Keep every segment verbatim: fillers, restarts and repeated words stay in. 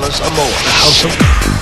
Carlos Amo, the house of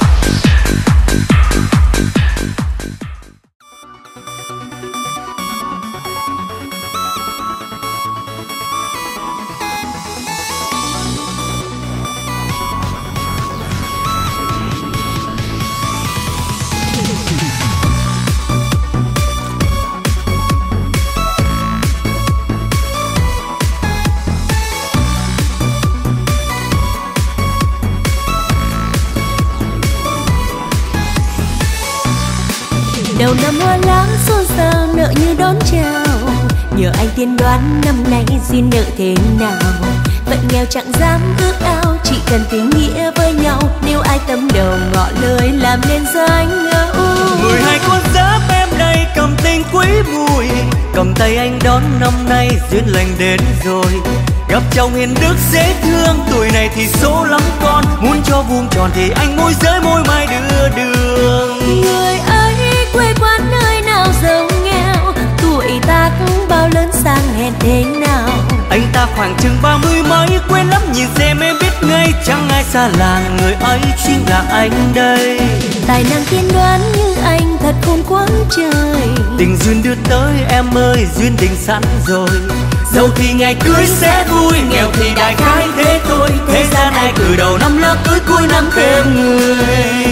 đầu năm hoa lá xôn xao nợ như đón chào, nhờ anh tiên đoán năm nay duyên nợ thế nào. Phận nghèo chẳng dám ước ao, chỉ cần tình nghĩa với nhau. Nếu ai tâm đầu ngỏ lời làm nên danh ngẫu. Mười hai con giáp em đây cầm tình quý mùi, cầm tay anh đón năm nay duyên lành đến rồi. Gặp chồng hiền đức dễ thương, tuổi này thì số lắm con. Muốn cho vuông tròn thì anh môi giới môi mai đưa đường. Người ấy quê quán nơi nào giàu nghèo, tuổi tác bao lớn sang hèn thế nào. Anh ta khoảng chừng ba mươi mấy, quên lắm nhìn xem em biết ngay. Chẳng ai xa lạ, người ấy chính là anh đây. Tài năng tiên đoán như anh thật khôn quá trời. Tình duyên đưa tới em ơi, duyên định sẵn rồi. Dẫu thì ngày cưới sẽ vui, nghèo thì đại khái thế thôi. Thế gian ai cử đầu năm lỡ cưới cuối năm thêm người.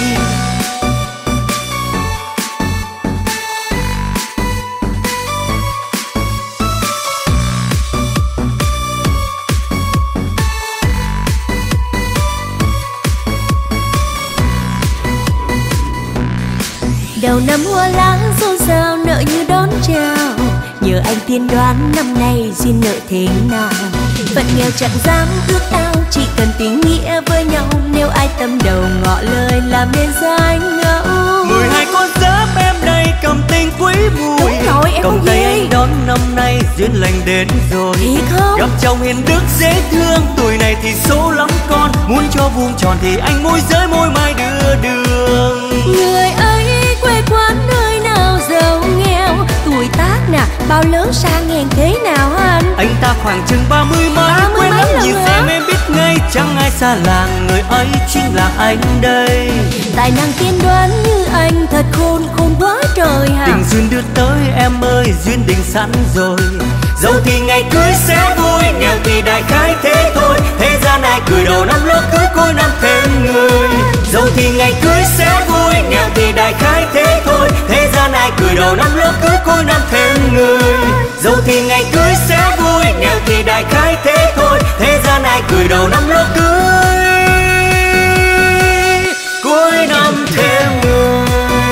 Đầu năm hoa lá xôn xao nợ như đón chào, nhờ anh tiên đoán năm nay duyên nợ thế nào. Phận nghèo chẳng dám ước ao, chỉ cần tình nghĩa với nhau. Nếu ai tâm đầu ngỏ lời làm nên danh ngẫu. Mười hai con giáp em đây cầm tình quý mùi, rồi, em cầm tay gì? Anh đón năm nay duyên lành đến rồi. Thiệt không? Gặp chồng hiền đức dễ thương, tuổi này thì số lắm con. Muốn cho vuông tròn thì anh môi giới môi mai đưa đường. Người ấy quê quán nơi nào giàu nghèo, tuổi tác nè bao lớn sang hèn thế nào anh. Anh ta khoảng chừng ba mươi mấy, quên lắm nhìn xem em biết ngay. Chẳng ai xa lạ, người ấy chính là anh đây. Tài năng tiên đoán như anh thật khôn khôn quá trời hả. Tình duyên đưa tới em ơi, duyên định sẵn rồi. Dẫu thì ngày cưới sẽ vui, nghèo thì đại khái thế thôi. Thế gian ai cười đầu năm lỡ cưới cuối năm thêm người. Dẫu thì ngày cưới sẽ vui, nghèo thì đại khái thế thôi. Thế gian ai cười đầu năm lỡ cưới cuối năm thêm người. Dẫu thì ngày cưới sẽ vui, nghèo thì đại khái thế thôi. Thế gian ai cười đầu năm lỡ cưới cuối năm thêm người.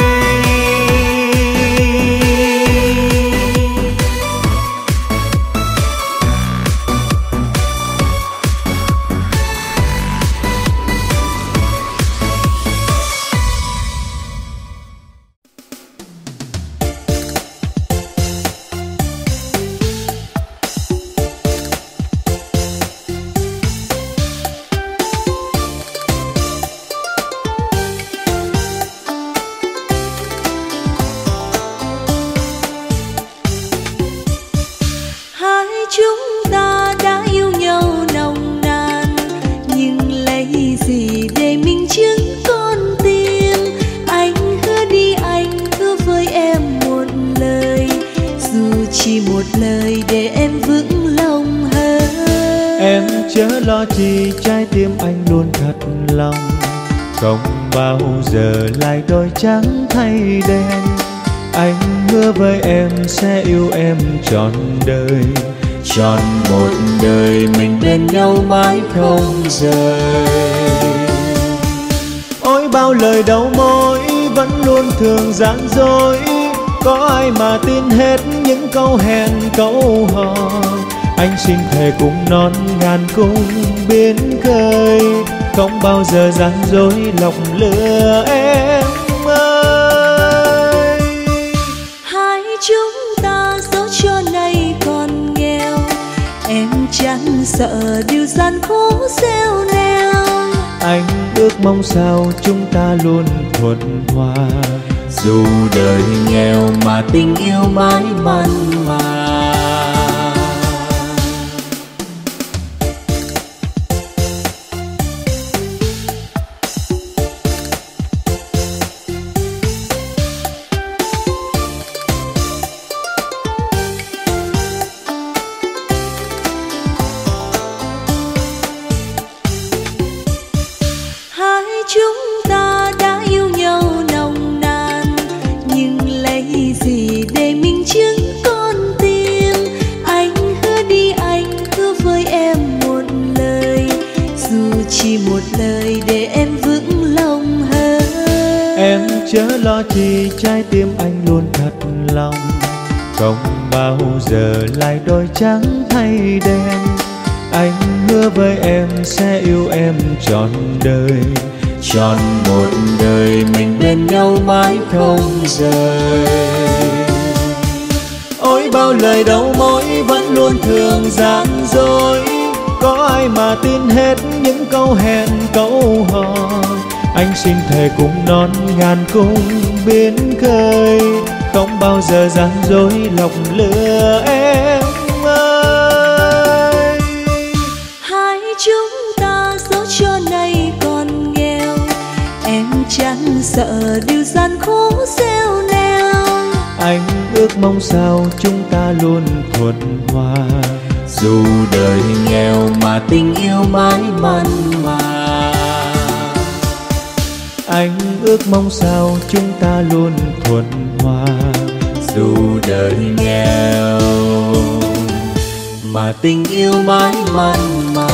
Lo chi trái tim anh luôn thật lòng, không bao giờ lại đôi trắng thay đen. Anh hứa với em sẽ yêu em trọn đời, trọn một đời mình bên nhau mãi không rời. Ôi bao lời đầu môi vẫn luôn thường gian dối, có ai mà tin hết những câu hẹn câu hò. Anh xin thề cùng non ngàn cung biến khơi, không bao giờ gian dối lòng lừa em ơi. Hai chúng ta dẫu cho nay còn nghèo, em chẳng sợ điều gian khổ gieo neo. Anh ước mong sao chúng ta luôn thuận hòa, dù đời nghèo mà tình yêu mãi mặn mà. chúng ta đã yêu nhau nồng nàn, nhưng lấy gì để minh chứng con tim? Anh hứa đi, anh hứa với em một lời, dù chỉ một lời để em vững lòng hơn. Em chớ lo chi, trái tim anh luôn thật lòng, không bao giờ lại đổi trắng thay đen. Anh hứa với em sẽ yêu em trọn đời, trọn một đời mình bên nhau mãi không rời. Ôi bao lời đầu môi vẫn luôn thường gian dối, có ai mà tin hết những câu hẹn câu hò. Anh xin thề cùng non ngàn cung biển khơi, không bao giờ gian dối lọc lừa em ơi. Hai chúng ta dẫu cho nay còn nghèo, em chẳng sợ điều gian khổ gieo neo. Anh ước mong sao chúng ta luôn thuận hòa, dù đời nghèo mà tình yêu mãi mặn mà. Anh ước mong sao chúng ta luôn thuận hòa, dù đời nghèo mà tình yêu mãi mặn mà.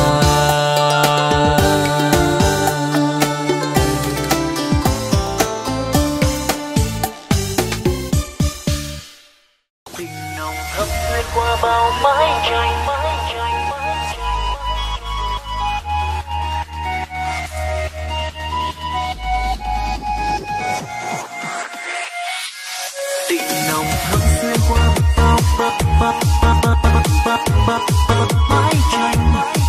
Tình nồng thắm xuyên qua bao mái tranh, tình nồng thắm xuyên qua bao mái tranh.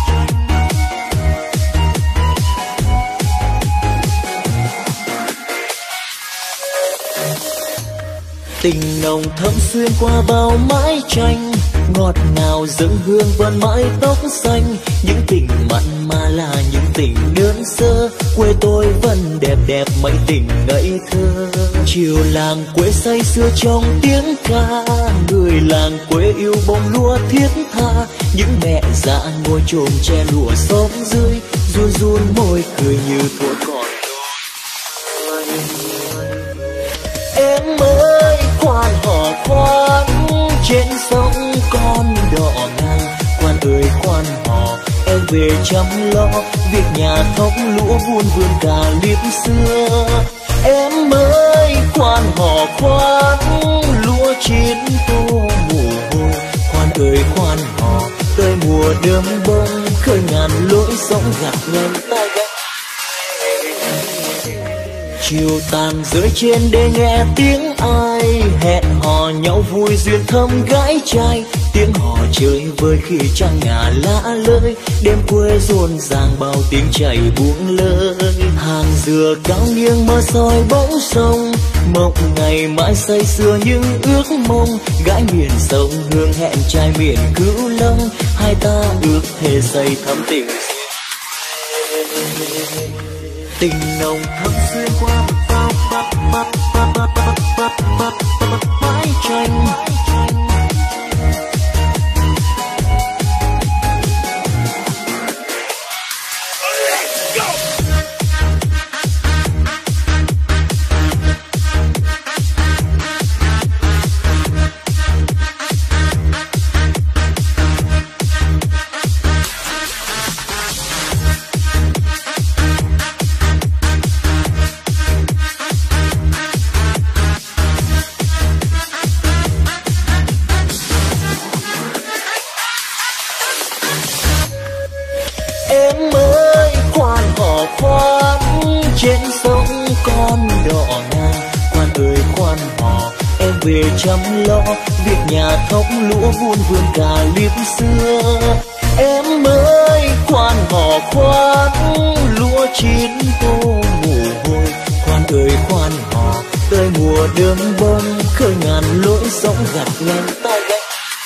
Tình nồng thắm xuyên qua bao mái tranh, ngọt ngào dâng hương vẫn mái tóc xanh. Những tình mặn mà là những tình đơn sơ, quê tôi vẫn đẹp đẹp mấy tình ngây thơ. Chiều làng quê say sưa trong tiếng ca, người làng quê yêu bông lúa thiết tha. Những mẹ già ngồi chồm che lụa xóm dưới, run run môi cười như thuở còn tôi. Em ơi quan hò khoan trên sông con đò ngang, quan ơi quan hò em về chăm lo việc nhà thóc lúa buôn vườn cả liếp xưa. Em ơi quan hò khoan lúa chín tô mồ hôi, quan ơi quan hò tới mùa đơm bông khơi ngàn lối sóng gạt ngang tay gánh. Chiều tàn rơi trên đê nghe tiếng ai hẹn hò nhau vui duyên thăm gái trai. Tiếng hò chơi vơi khi trăng ngả lạ lơi, đêm quê rộn ràng bao tiếng chảy buông lơi. Hàng dừa cao nghiêng mơ soi bóng sông, mộng ngày mãi say sưa những ước mong. Gái miền sông hương hẹn trai miền Cửu Long, hai ta ước thề xây thắm tình. Tình nồng thắm xuyên qua bao mái tranh. Em ơi quan hò khoan trên sông con đò ngang, quan ơi quan hò em về chăm lo việc nhà thóc lúa buôn vườn cả liếp xưa. Em ơi quan hò khoan lúa chín tô mồ hôi, quan ơi quan hò tới mùa đơm bông khơi ngàn lối sóng gạt ngang tay gánh.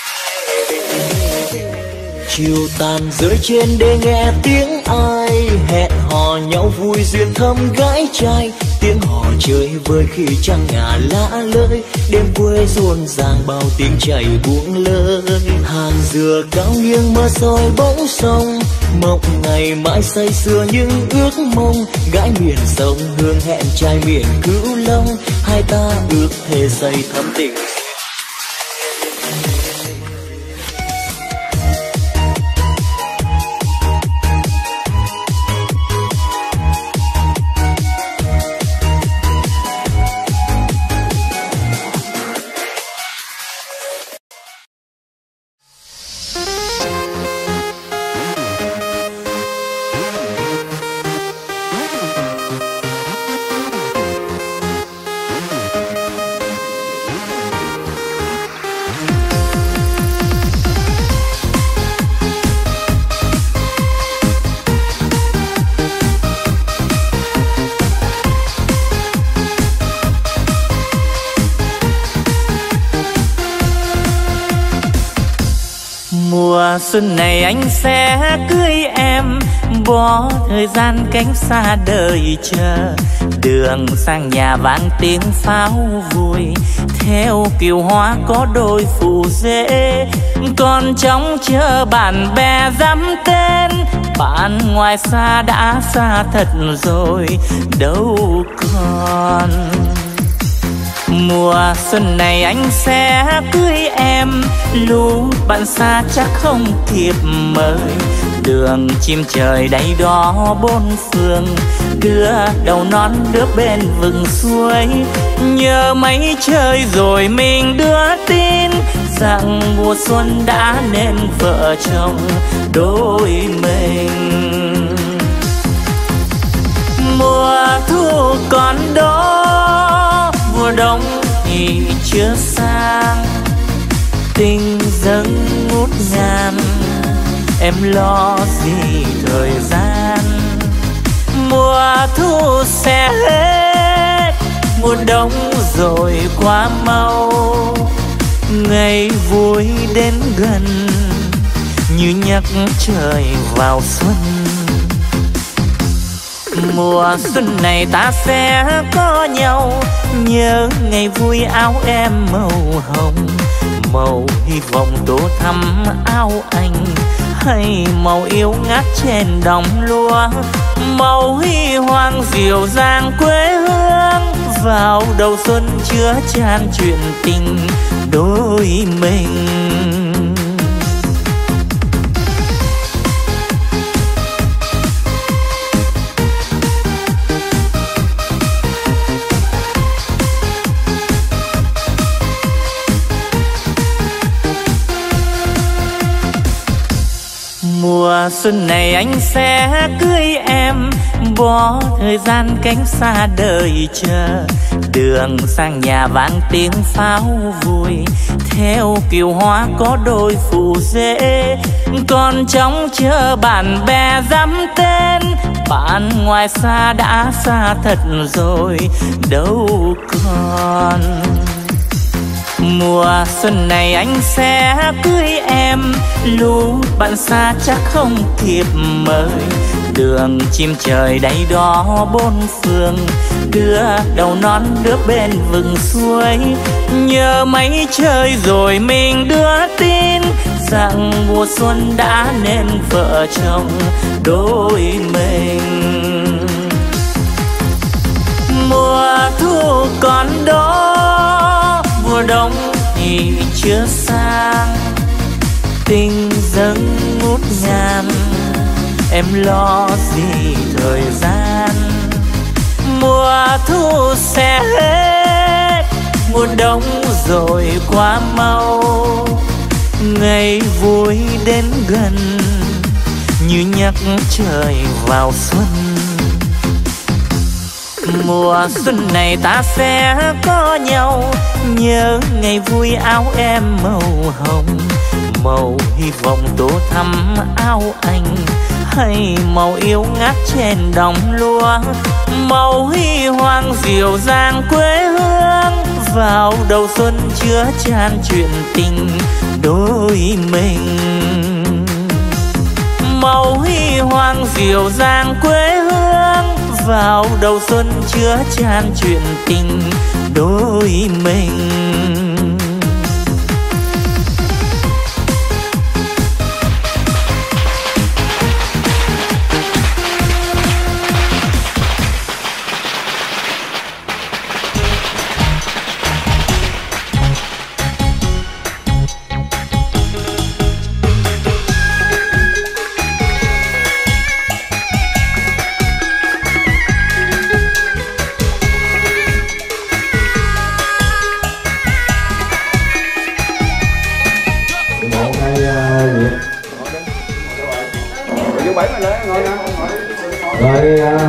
Chiều tàn rơi trên đê nghe tiếng ai hẹn hò nhau vui duyên thăm gái trai. Tiếng hò chơi vơi khi trăng ngả lạ lơi, đêm quê rộn ràng bao tiếng chảy buông lơi. Hàng dừa cao nghiêng mơ soi bóng sông, mộng ngày mãi say sưa những ước mong. Gái bãi miền sông hương hẹn trai miền Cửu Long, hai ta ước thề xây thắm tình. Mùa xuân này anh sẽ cưới em, bỏ thời gian cánh xa đời chờ. Đường sang nhà vang tiếng pháo vui, theo kiều hoa có đôi phù rễ. Còn trông chờ bạn bè dám tên, bạn ngoài xa đã xa thật rồi đâu còn. Mùa xuân này anh sẽ cưới em, lũ bạn xa chắc không kịp mời. Đường chim trời đáy đó bốn phương, đứa đầu non đứa bên vực suối. Nhớ mấy trời rồi mình đưa tin, rằng mùa xuân đã nên vợ chồng đôi mình. Mùa thu còn đó, mùa đông thì chưa sang, tình dâng ngút ngàn, em lo gì thời gian. Mùa thu sẽ hết, mùa đông rồi qua mau, ngày vui đến gần như nhắc trời vào xuân. Mùa xuân này ta sẽ có nhau, nhớ ngày vui áo em màu hồng, màu hy vọng tô thắm áo anh, hay màu yêu ngát trên đồng lúa, màu huy hoàng dịu dàng quê hương. Vào đầu xuân chứa chan chuyện tình đôi mình. Mùa xuân này anh sẽ cưới em, bỏ thời gian cánh xa đời chờ. Đường sang nhà vang tiếng pháo vui, theo kiều hoa có đôi phù rễ. Còn trông chờ bạn bè dám tên, bạn ngoài xa đã xa thật rồi đâu còn. Mùa xuân này anh sẽ cưới em, lũ bạn xa chắc không kịp mời. Đường chim trời đáy đó bốn phương, đứa đầu non đứa bên vực suối. Nhớ mấy trời rồi mình đưa tin, rằng mùa xuân đã nên vợ chồng đôi mình. Mùa thu còn đó, mùa đông thì chưa sang, tình dâng ngút ngàn, em lo gì thời gian. Mùa thu sẽ hết, mùa đông rồi qua mau, ngày vui đến gần như nhắc trời vào xuân. Mùa xuân này ta sẽ có nhau, nhớ ngày vui áo em màu hồng, màu hy vọng tô thắm áo anh, hay màu yêu ngát trên đồng lúa, màu huy hoàng dịu dàng quê hương. Vào đầu xuân chứa chan chuyện tình đôi mình, màu huy hoàng dịu dàng quê hương. Vào đầu xuân chứa chan chuyện tình đôi mình.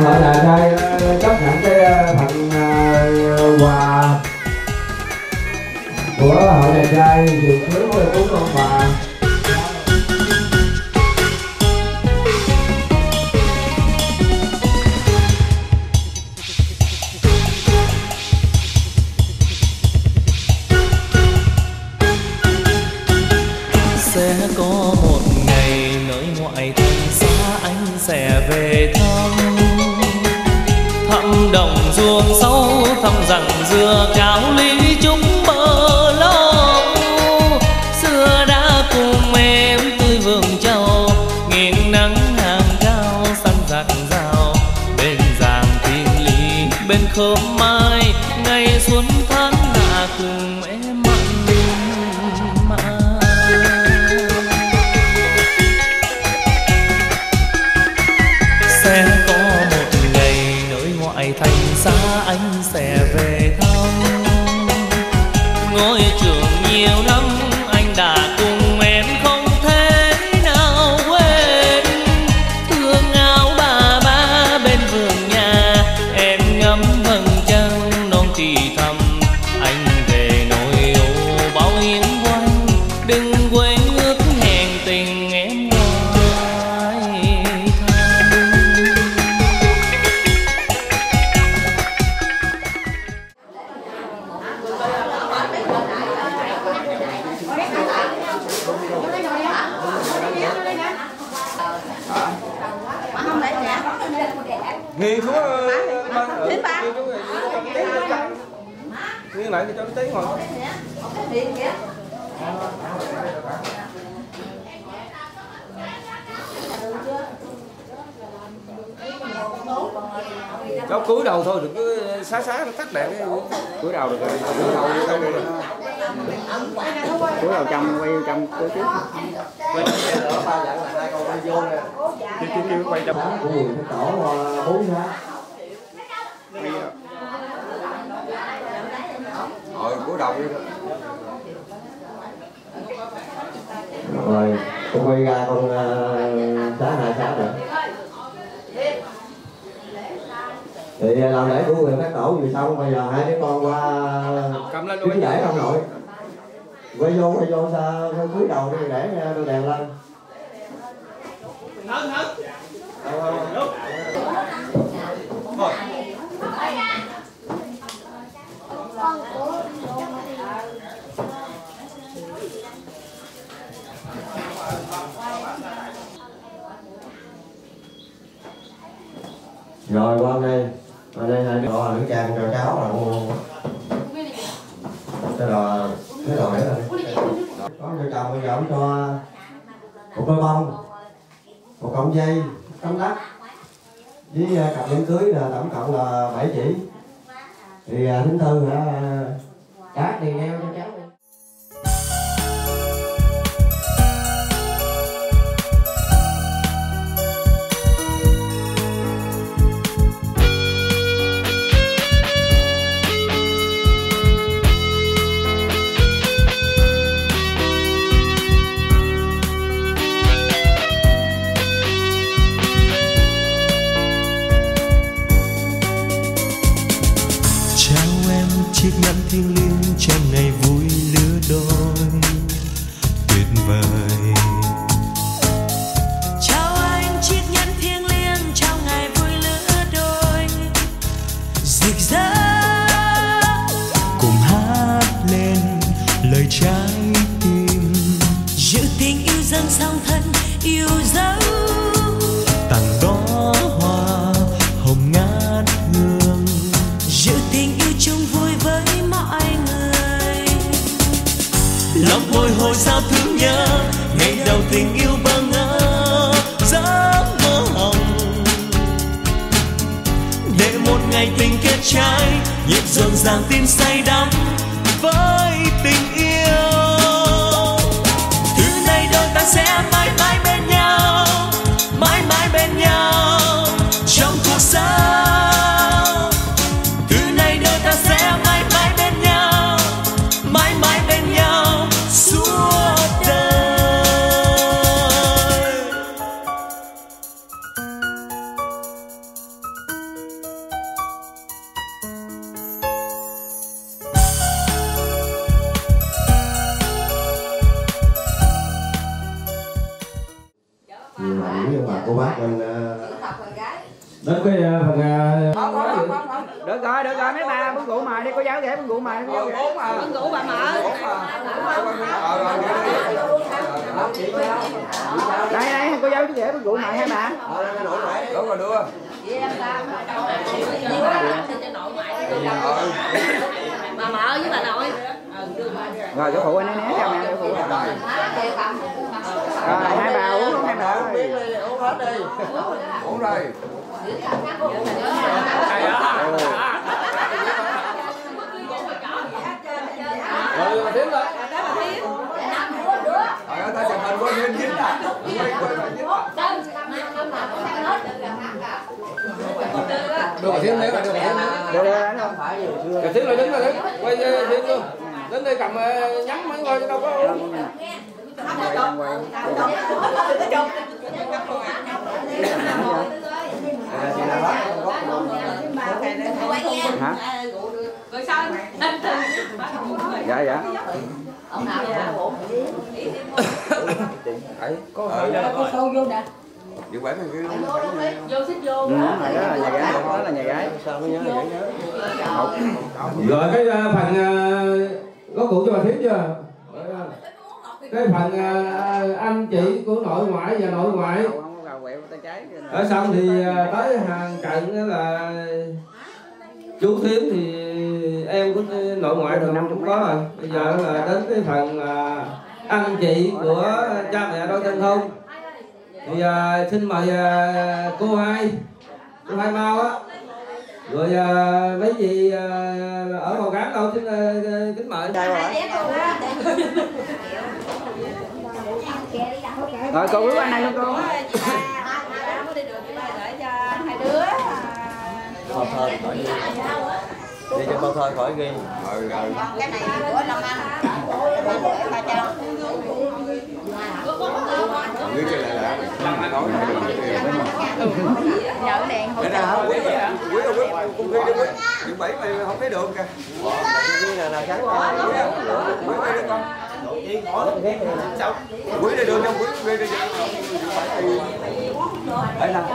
Ở nhà trai chấp nhận cái phần quà của hội nhà trai dự cưới của cúng ông bà. Sẽ có một ngày nơi ngoại thành xa anh sẽ về thăm, thăm đồng ruộng sâu, thăm rằng dừa cao ly trúc bờ lâu. Xưa đã cùng em tươi vườn trầu, nghiêng nắng hàng cao săn giặt rào, bên giàng thiên lý bên khóm mai, ngày xuân tháng lạ cùng em mặn mà. Sẽ có một ngày nơi ngoại thành xa anh sẽ về thăm, ngôi trường nhiều năm anh đã cùng em không thể nào quên. Thương áo bà ba bên vườn nhà, em ngắm vầng trăng non thì thầm. Anh về nỗi ô bao hiến quanh, đừng quên ước hẹn tình em ngoài thành. Nghiêng xuống nghiêng nghiêng lại cho nó tí ngồi. Cháu cúi đầu thôi, đừng cứ xá xá nó tắt đèn. Cúi đầu được rồi. Cúi đầu đi đâu đi. Cúi đầu trong quay trong cúi trước. Quay đỡ ba dặn là hai con quay vô nè. Kêu kêu kêu quay trong. Ui, cái tổ bốn hả? Rồi cúi đầu đi. Rồi, con quay ra con xá hai xá rồi. Thì làm lễ của quyền các tổ vừa xong, bây giờ hai đứa con qua kiếm lễ ông nội. Quay vô, quay vô sao cúi đầu đi để đôi đèn lên. Thôi. Rồi qua đây, qua đây hai đứa nữ trang cho cháu là mua cái đồ, cái đồ đấy rồi. Có cho chồng bây giờ ông cho một đôi bông, một cọng dây, tấm đắt với cặp nhẫn cưới là tổng cộng là bảy chỉ. Thì thính thư hả, cát tiền đeo cho cháu. Chiếc nhẫn thiêng liêng trong ngày vui lứa đôi tuyệt vời. Chào anh chiếc nhẫn thiêng liêng trong ngày vui lứa đôi rực rỡ. Cùng hát lên lời trái tim, giữ tình yêu dâng song thân yêu dấu. tặng đó hoa hồng ngát hương, giữ tình yêu chung vui với mọi người. lòng bồi hồi sao thương nhớ ngày đầu tình yêu bơ ngỡ giấc mơ hồng, để một ngày tình kết trái nhịp rộn ràng tim say đắm với tình yêu. Từ nay đôi ta sẽ mãi mãi bên nhau, mãi mãi bên nhau trong cuộc sống. Từ nay đôi ta sẽ mãi mãi bên nhau, mãi mãi bên nhau suốt đời. mình đến cái phần không không không không được rồi được rồi mấy bà bưng rượu mời đi, cô giáo ghé bưng rượu mời cô giáo ghé bưng rượu bà mở đây đây cô giáo ghé bưng rượu mời hai bà đúng rồi đưa bà mở với bà nội rồi chỗ phụ anh né né chào nè chỗ phụ rồi hai bà uống hai bà ơi uống hết đi uống rồi rồi mà tiếp lên rồi ta chụp hình quên quên dính à đưa mà tiếp lấy mà đưa mà tiếp đưa đưa đánh không rồi tiếp lại đứng rồi đứng quay tiếp luôn đến đây cầm nhắm mấy coi chứ đâu có hả? Dạ dạ. Đấy, có có sâu vô nè. Dự bản này Vô xích vô. Ừ, đó là nhà gái, đó là nhà gái. sao mới nhớ vậy nhớ. Rồi cái phần có cụ cho bà thím chưa? Cái phần anh chị của nội ngoại và nội ngoại. Ở xong thì tới hàng trận là chú thím thì em của nội ngoại thường năm cũng có rồi. Bây giờ là đến cái phần anh chị của cha mẹ đôi chân không. Thì uh, xin mời uh, cô hai, cô hai mau á. Rồi uh, mấy gì uh, ở phòng khám đâu xin uh, kính mời. Rồi cô bước qua này luôn cô. Thôi thôi khỏi đi. Đi cho con thôi khỏi ghi. Ừ rồi. Cái này của Long Anh. Long Anh để ba cho. Ghi cho lại lại. Nói lại được. Nhớ đèn hỗ trợ. Quý rồi quý. Cùng ghi đi quý. Những bảy mày không thấy được kìa. Ghi nào nào sáng. Quý mày đi con. Quý đi đường trong quý ghi đi. Bảy năm.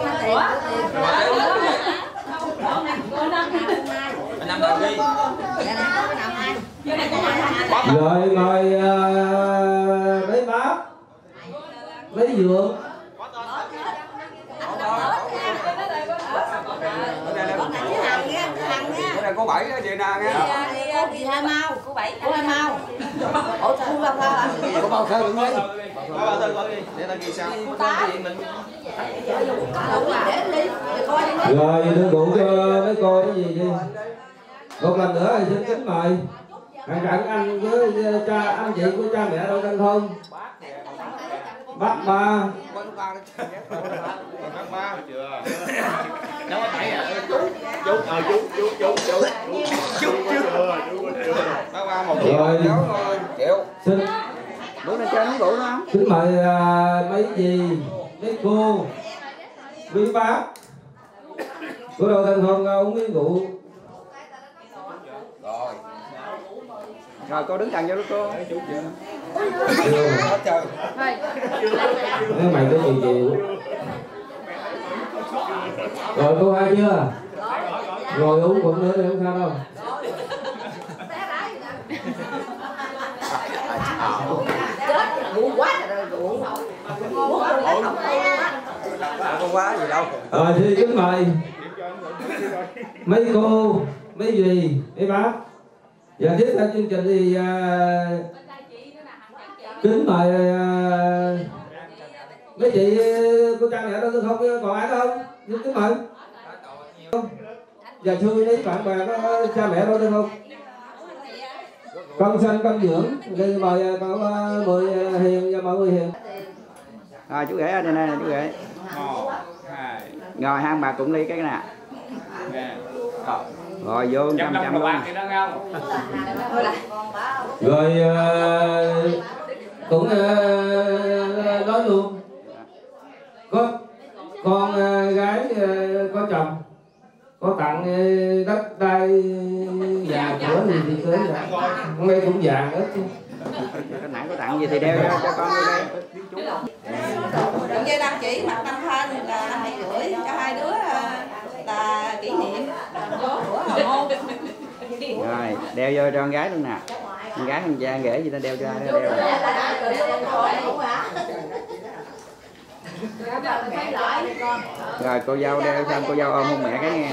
Năm đầu ghi. Rồi mời uh, mấy bác, mấy dượng. Bữa nay có bảy á chị nè nghe. Cô chị Hai Mau, cô Bảy, cô Hai Mau. Ủa sao không bao thơ à? Có bao thơ đừng lấy. Bao thơ gọi đi, để ta ghi sao. Thì mình Rồi đưa cụ cho mấy cô cái gì đi. Một lần nữa thì xin kính mời hàng trận anh với cha anh chị của cha mẹ đôi chân không. Bác ba. Bác ba chưa. đâu có bảy à. Chú chú ờ chú chú chú chú chú chú Bác ba một rồi triệu. Xin bữa nay chơi uống rượu đó. kính mời uh, mấy dì, mấy cô, quý bác của đôi thân không uống miếng rượu. Rồi. Rồi cô đứng gần vô đó cô. Hết trời. Nếu mày có gì chịu. Rồi cô hai chưa? Rồi uống cũng nữa thì không sao đâu. Uống quá rồi uống. không quá gì đâu. Rồi thì kính mời mấy cô, mấy dì, mấy bác. Và tiếp theo chương trình thì uh, kính mời uh, mấy chị của cha mẹ đó không còn ai đâu không? Nhưng kính mời. Và xui đi bạn bè có cha mẹ đó không? Con xanh con dưỡng đi mời cậu uh, mười uh, Hiền và mọi người Hiền. Rồi chú rể ở đây nè chú rể. Một, hai. Rồi hai bà cũng đi cái nè. Rồi vô trăm trăm luôn. Rồi uh, cũng uh, nói luôn có con uh, gái uh, có chồng có tặng uh, đất đai nhà cửa gì thì cưới vậy. Hôm nay cũng vàng hết chứ. Cái nãy có tặng gì thì đeo cho, cho con đi đây. Đường dây đăng chỉ mặt năm thanh là hai rưỡi cho hai đứa là kỷ niệm của hào môn. Rồi đeo vô cho con gái luôn nè. Con gái con cha ghẻ gì ta đeo cho ai đeo. Rồi cô dâu đeo xong cô dâu ôm hôn mẹ cái nghe.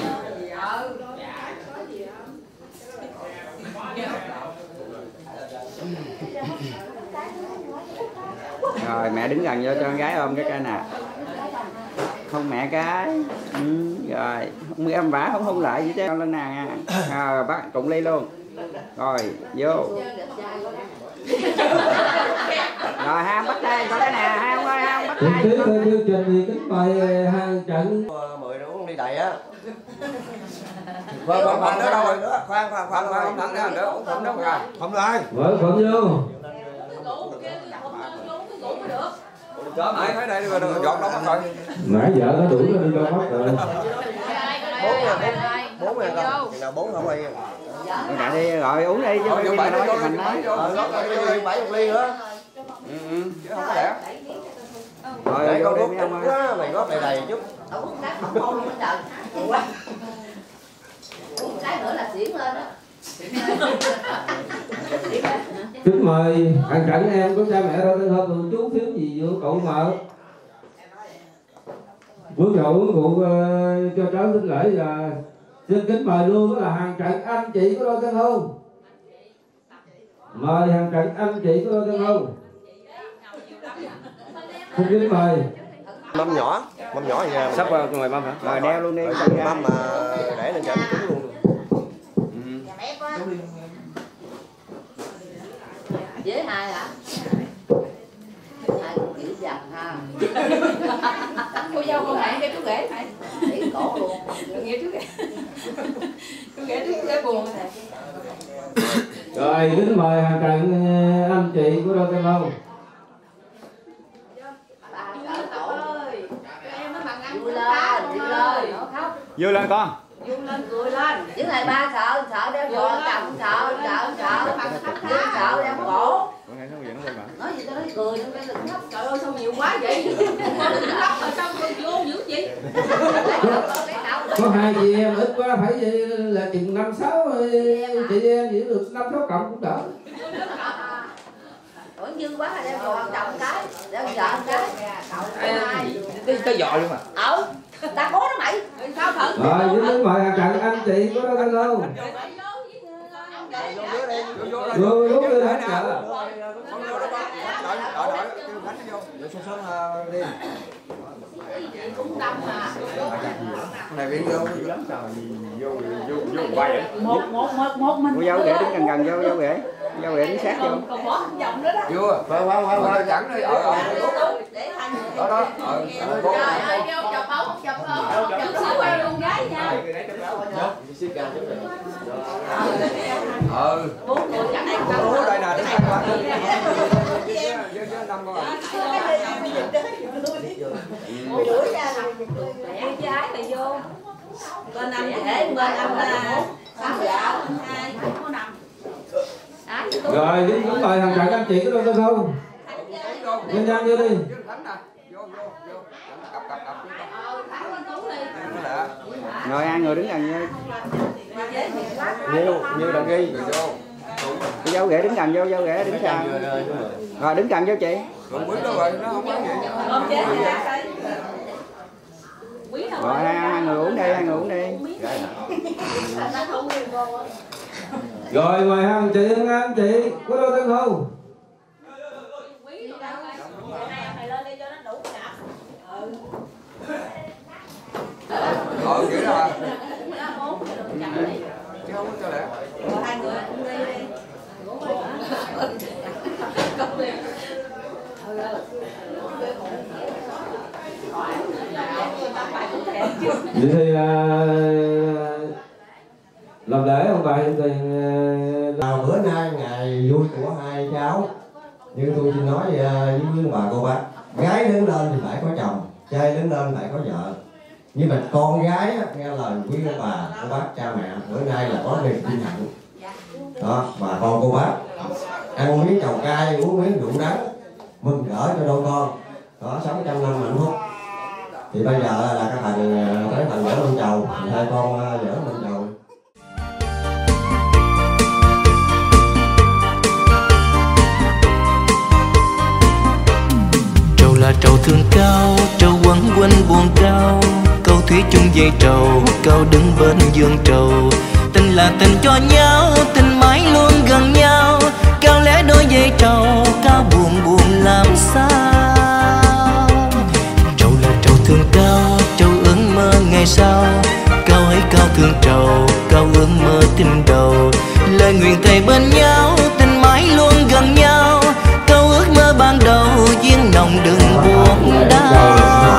Rồi mẹ đứng gần vô cho con gái ôm cái cây nè. Hôn mẹ cái. Ừ, rồi không em vả không hôn lại vậy chứ con lên nào nha. À, bắt cùng ly luôn. Rồi vô. Rồi ham bắt tay có cái nè, ham ơi ham bắt tay. Tiếp theo chương trình thì kính mời hàng trận mười nó uống đi đầy á. Khoan khoan khoan nữa đâu rồi nữa, khoan khoan khoan khoan không thẳng nữa nữa, không đâu rồi. Không lại. Vợ phận vô. Chó mãi thấy đây rồi dọn đâu mất rồi. Nãy vợ nó đuổi nó đi đâu mất rồi. Bốn ngàn con, chừng nào bốn không ai. Nè đi rồi uống đi chứ không phải nói cho mình nói. Ờ rót ly bảy một ly nữa. Ừ ừ, chứ không có lẽ. Rồi để con đi uống không quá, mày rót đầy đầy chút. Uống cái nữa là xỉn lên á. Kính mời hàng trận em có cha mẹ ra tên hơn tụi chú phiếu gì vô cậu mợ. Bước đầu uống rượu uh, cho cháu xin lễ là xin kính mời luôn đó là hàng trận anh chị có đôi tân hôn. Mời hàng trận anh chị có đôi tân hôn. Xin kính mời. Mâm nhỏ, mâm nhỏ nhà. Sắp vào ngoài mâm hả? Rồi đeo luôn đi. Mâm mà để lên trên cứng luôn. Với hai hả? Hai cũng kiểu dằn ha. Cô dâu con mẹ cái chú rể này. Để cổ luôn. Đừng nghe chú rể. Chú rể chú rể buồn này. Rồi kính mời hàng trận anh chị của đôi tân hôn. Vui lên con. Vui lên cười lên. Những ngày ba sợ sợ đeo giò chồng sợ sợ sợ sợ sợ đeo cổ. Nói gì tao nói cười đừng đừng khóc. Trời ơi sao nhiều quá vậy? Khóc rồi sao cười vô dữ gì? Có hai chị em ít quá phải là chừng năm sáu chị em chỉ được năm sáu cộng cũng đỡ. Ủa dư quá đeo giò chồng cái đeo giò cái. Cái cái giò luôn mà. Ờ. Ta cố nó mày. Sao thật? Rồi dính mời hàng trận anh chị có đôi tân hôn. Vô lúc đi hết chợ. Cũng tâm mà. Này viên vô lắm trời vô vô vô quay vậy. Một một một một mình. Cô dâu ghẻ đứng gần gần vô dâu ghẻ. Dâu ghẻ đứng sát vô. Còn bỏ vòng nữa đó. Chưa? Khoan khoan khoan khoan chẳng đi ở ở. Đó đó. Ờ. Trời ơi kêu chọc bấu không chọc không. Chọc xíu quay luôn gái nha. Ừ. Bốn người chẳng đây không. Đây nè, đứng đây qua. Năm con. Mày đuổi ra là mẹ trái mày vô. Bên anh dễ, bên anh là sáu dạo, hai không có nằm. Rồi dính mời hàng trận anh chị có đôi tân hôn. Nhanh nhanh vô đi. Rồi hai người đứng gần nhau. Nhiều, nhiều đằng ghi rồi vô. Cô dâu ghẻ đứng gần vô, dâu ghẻ đứng xa. Rồi đứng gần vô chị. Không biết đâu rồi, nó không có gì. Rồi hai, hai người uống đi, hai người uống đi. Rồi mời hàng chị anh chị có đôi tân hôn. Ờ vậy đó. Chứ không có cho lẽ. Hai người cũng đi đi. Vậy thì uh, làm lễ ông bà thì nào bữa nay ngày vui của hai cháu, nhưng tôi xin nói uh, với bà cô bác, gái đứng lên thì phải có chồng, trai đứng lên phải có vợ. Nhưng mà con gái á, nghe lời quý ông bà, cô bác, cha mẹ bữa nay là có việc vinh hạnh đó, bà con cô bác ăn miếng trầu cay, uống miếng rượu đắng, mừng rỡ cho đôi con, đó sống trăm năm hạnh phúc. Thì bây giờ là cái thằng tới thằng vẽ lên chầu, hai con vẽ lên chầu. Trầu là trầu thương cao, trầu quấn quanh buồn cao, câu thủy chung dây trầu, câu đứng bên giường trầu. Tình là tình cho nhau, tình mãi luôn gần nhau, cao lẽ đôi dây trầu, cao buồn buồn làm sao. Trầu là trầu thương cao, trầu ước mơ ngày sau, cao ấy cao thương trầu, cao ước mơ tình đầu. Lời nguyện thề bên nhau, tình mãi luôn gần nhau, câu ước mơ ban đầu, duyên nồng đừng buồn đau.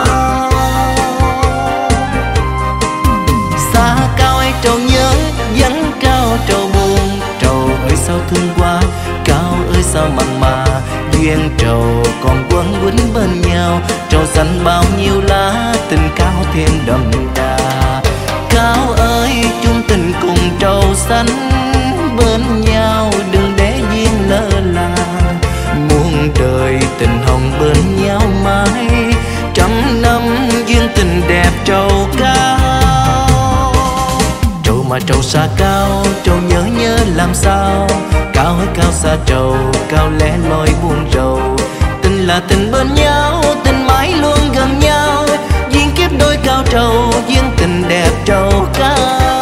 Xa cao ấy trầu nhớ, vẫn cao trầu buồn, trầu ơi sao thương quá, cao ơi sao mặn mà. Duyên trầu còn quấn quýnh bên nhau, trầu xanh bao nhiêu lá, tình cao thêm đậm đà. Cao ơi chung tình cùng trầu xanh bên nhau, đừng để duyên lỡ làng. Muôn đời tình hồng bên nhau mãi, trăm năm duyên tình đẹp trầu cao. Trầu mà trầu xa cao, trầu nhớ nhớ làm sao, cao hay cao xa trầu, cao lẽ loi buồn rầu. Tình là tình bên nhau, tình mãi luôn gần nhau, duyên kiếp đôi cao trầu, duyên tình đẹp trầu cao.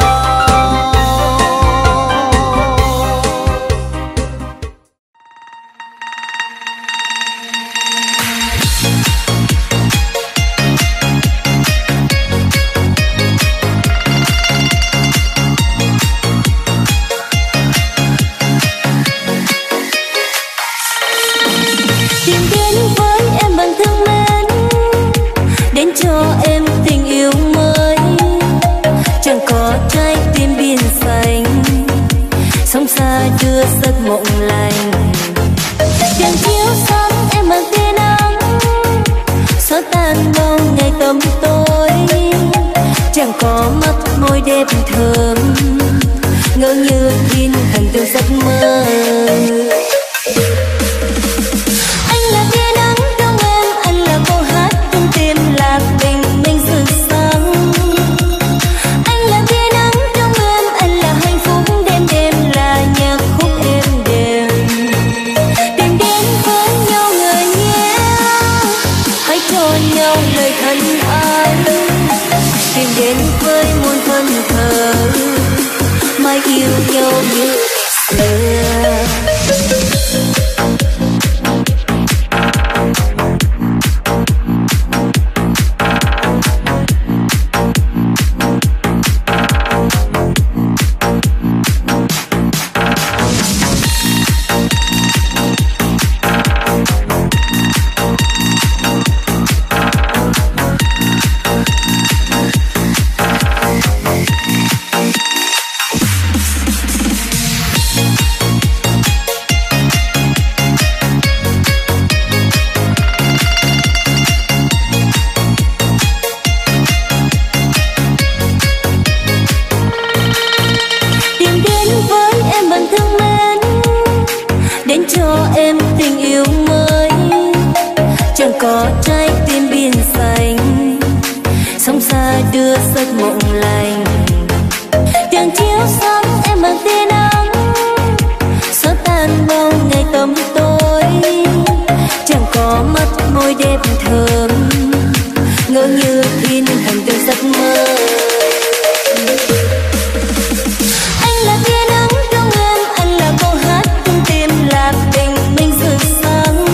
Đưa giấc mộng lành, đèn chiếu sáng em mang tia nắng, xóa tan bao ngày tầm tối. Chẳng có mắt môi đẹp thơm, ngỡ như in thành từng giấc mơ. Anh là tia nắng trong em, anh là câu hát trong tim lạc bình minh rực sáng. Anh là tia nắng trong em, anh là hạnh phúc đêm đêm, là nhạc khúc êm đềm. Tìm đến với nhau người nhé, hãy cho nhau lời thân ái. Tìm đến với muôn phân thờ, mãi yêu nhau như xưa. Có trái tim biển xanh, sóng xa đưa giấc mộng lành. Đèn chiếu sáng em mang tia nắng, xóa tan bao ngày tầm tối. Chẳng có mắt môi đẹp thơm, ngỡ như in thành từng giấc mơ. Anh là tia nắng trong em, anh là câu hát trong tim lạc bình minh rực sáng.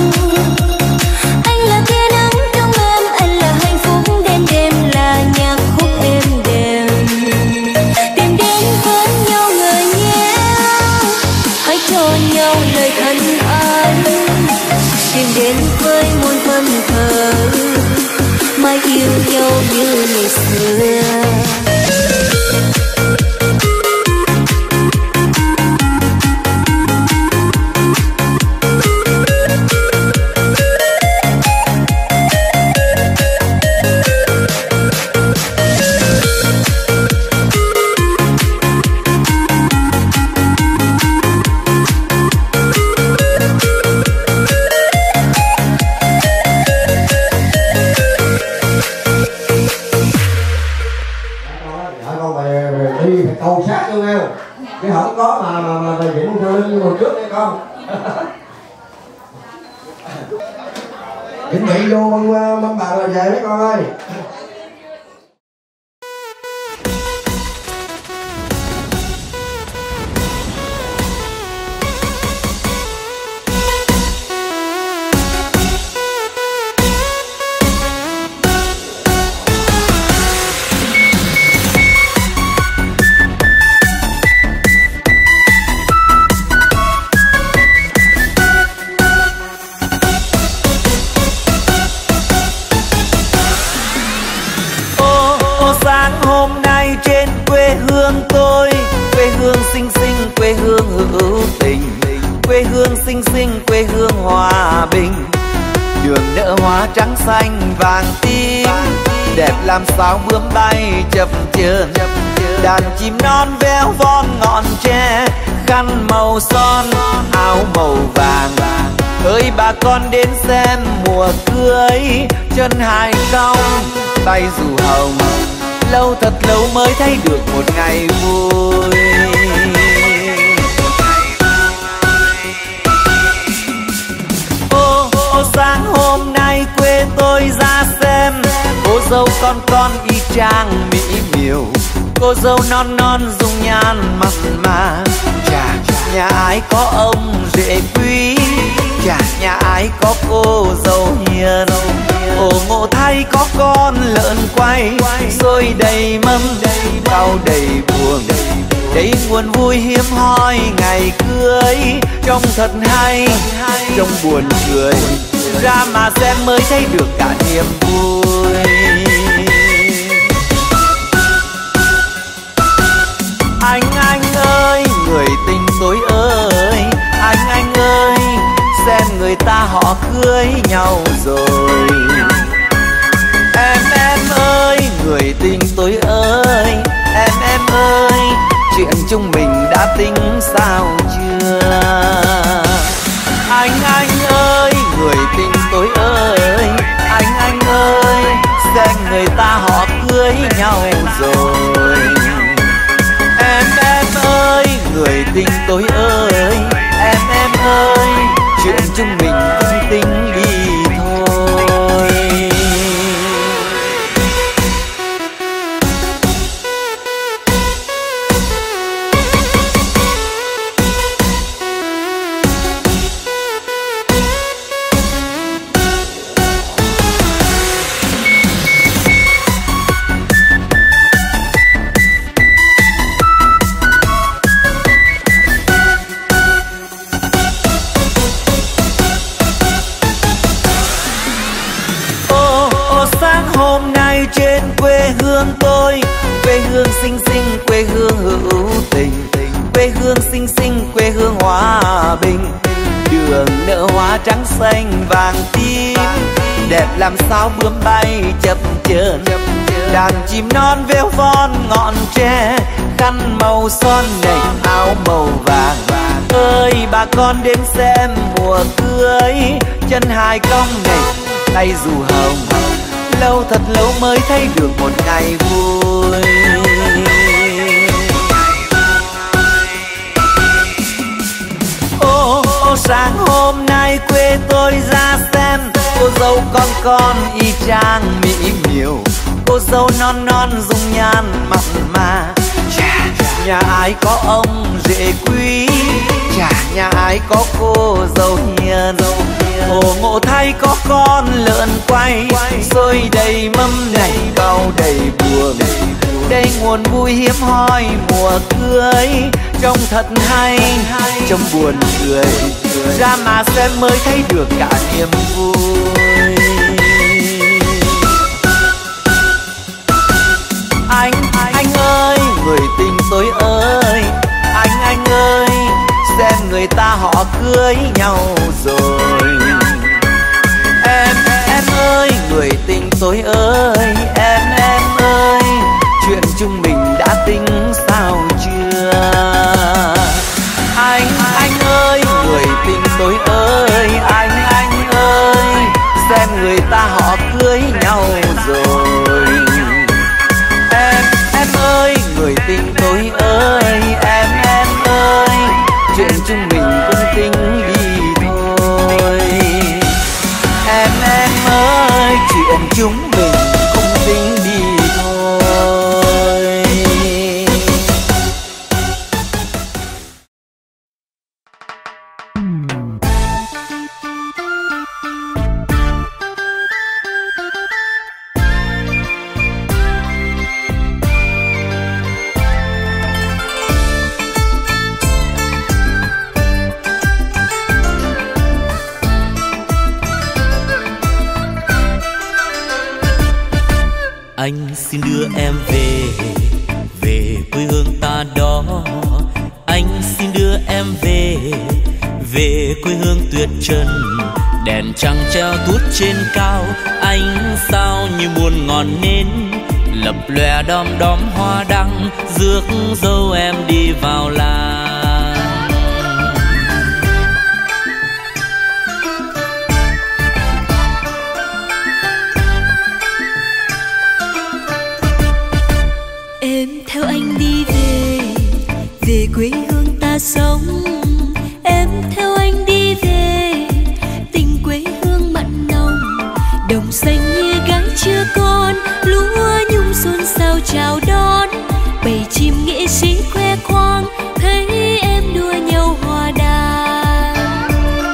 Lời thân ái, tìm đến với muôn phân thờ, mãi yêu nhau như ngày xưa. đi phải cầu sát luôn nghe, chứ không có mà mà mà phải dựng theo lưng như hồi trước đấy con. Chuẩn bị vô mâm mâm bàn là về mấy con ơi. Hôm nay trên quê hương tôi, quê hương xinh xinh, quê hương hữu tình, quê hương xinh xinh, quê hương hòa bình. Đường nở hoa trắng xanh vàng tím, đẹp làm sao bướm bay chập chờn. Đàn chim non véo von ngọn tre, khăn màu son, áo màu vàng. Ơi bà con đến xem mùa cưới, chân hài cong, tay dù hồng. Lâu thật lâu mới thấy được một ngày vui. Ô, ô sáng hôm nay quê tôi ra xem, cô dâu con con y chang mỹ miều. Cô dâu non non dung nhan mặn mà. Chà, nhà ai có ông rể quý, chà, nhà ai có cô dâu hiền. Ồ ngộ thay có con lợn quay, xôi đầy mâm, rau đầy buồng. Đây nguồn vui hiếm hoi ngày cưới, trông thật hay, trông buồn cười. Ra mà xem mới thấy được cả niềm vui. Anh anh ơi, người tình tôi ơi, anh anh ơi, xem người ta họ cưới nhau rồi. Em em ơi, người tình tôi ơi, em em ơi, chuyện chúng mình đã tính sao chưa? Anh anh ơi, người tình tôi ơi, anh anh ơi, xem người ta họ cưới nhau rồi. Em em ơi, người tình tôi ơi, em em ơi, chuyện chúng mình cũng tính đi thôi. Hôm nay trên quê hương tôi, quê hương xinh xinh, quê hương hữu tình, quê hương xinh xinh, quê hương hòa bình. Đường nở hoa trắng xanh vàng tím, đẹp làm sao bướm bay chập chờn. Đàn chim non véo von ngọn tre, khăn màu son nảy, áo màu vàng. Ơi bà con đến xem mùa cưới, chân hài cong nảy, tay dù hồng. Lâu thật lâu mới thấy được một ngày vui. Ô, ô sáng hôm nay quê tôi ra xem, cô dâu con con y chang mỹ miều. Cô dâu non non dung nhan mặn mà. Chà, nhà ai có ông rể quý, chà, nhà ai có cô dâu hiền. Ồ ngộ thay có con lợn quay, xôi đầy mâm này, rau đầy buồng. Đây nguồn vui hiếm hoi mùa cưới, trông thật hay, trông buồn cười. Ra mà xem mới thấy được cả niềm vui. Anh, anh ơi, người tình tôi ơi, anh, anh ơi, xem người ta họ cưới nhau rồi. Em, em ơi, người tình tôi ơi, em, em ơi, chuyện chúng mình đã tính sao chưa? Anh, anh ơi, người tình tôi ơi, anh, anh ơi, xem người ta họ cưới nhau rồi. Em, em ơi, người tình tôi thôi ơi em em ơi, chuyện chúng mình cũng tính đi thôi. Em em ơi, chuyện chúng mình cũng tính đi thôi. Anh xin đưa em về, về quê hương ta đó. Anh xin đưa em về, về quê hương tuyệt trần. Đèn trăng treo tuốt trên cao, ánh sao như muôn ngọn nến lập lòe đom đóm hoa đăng, rước dâu em đi vào làng. Em theo anh đi về, về quê hương ta sống. Em theo anh đi về, tình quê hương mặn nồng. Đồng xanh như gái chưa con, lúa nhung xôn xao chào đón. Bầy chim nghệ sĩ khoe khoang, thấy em đua nhau hòa đàn.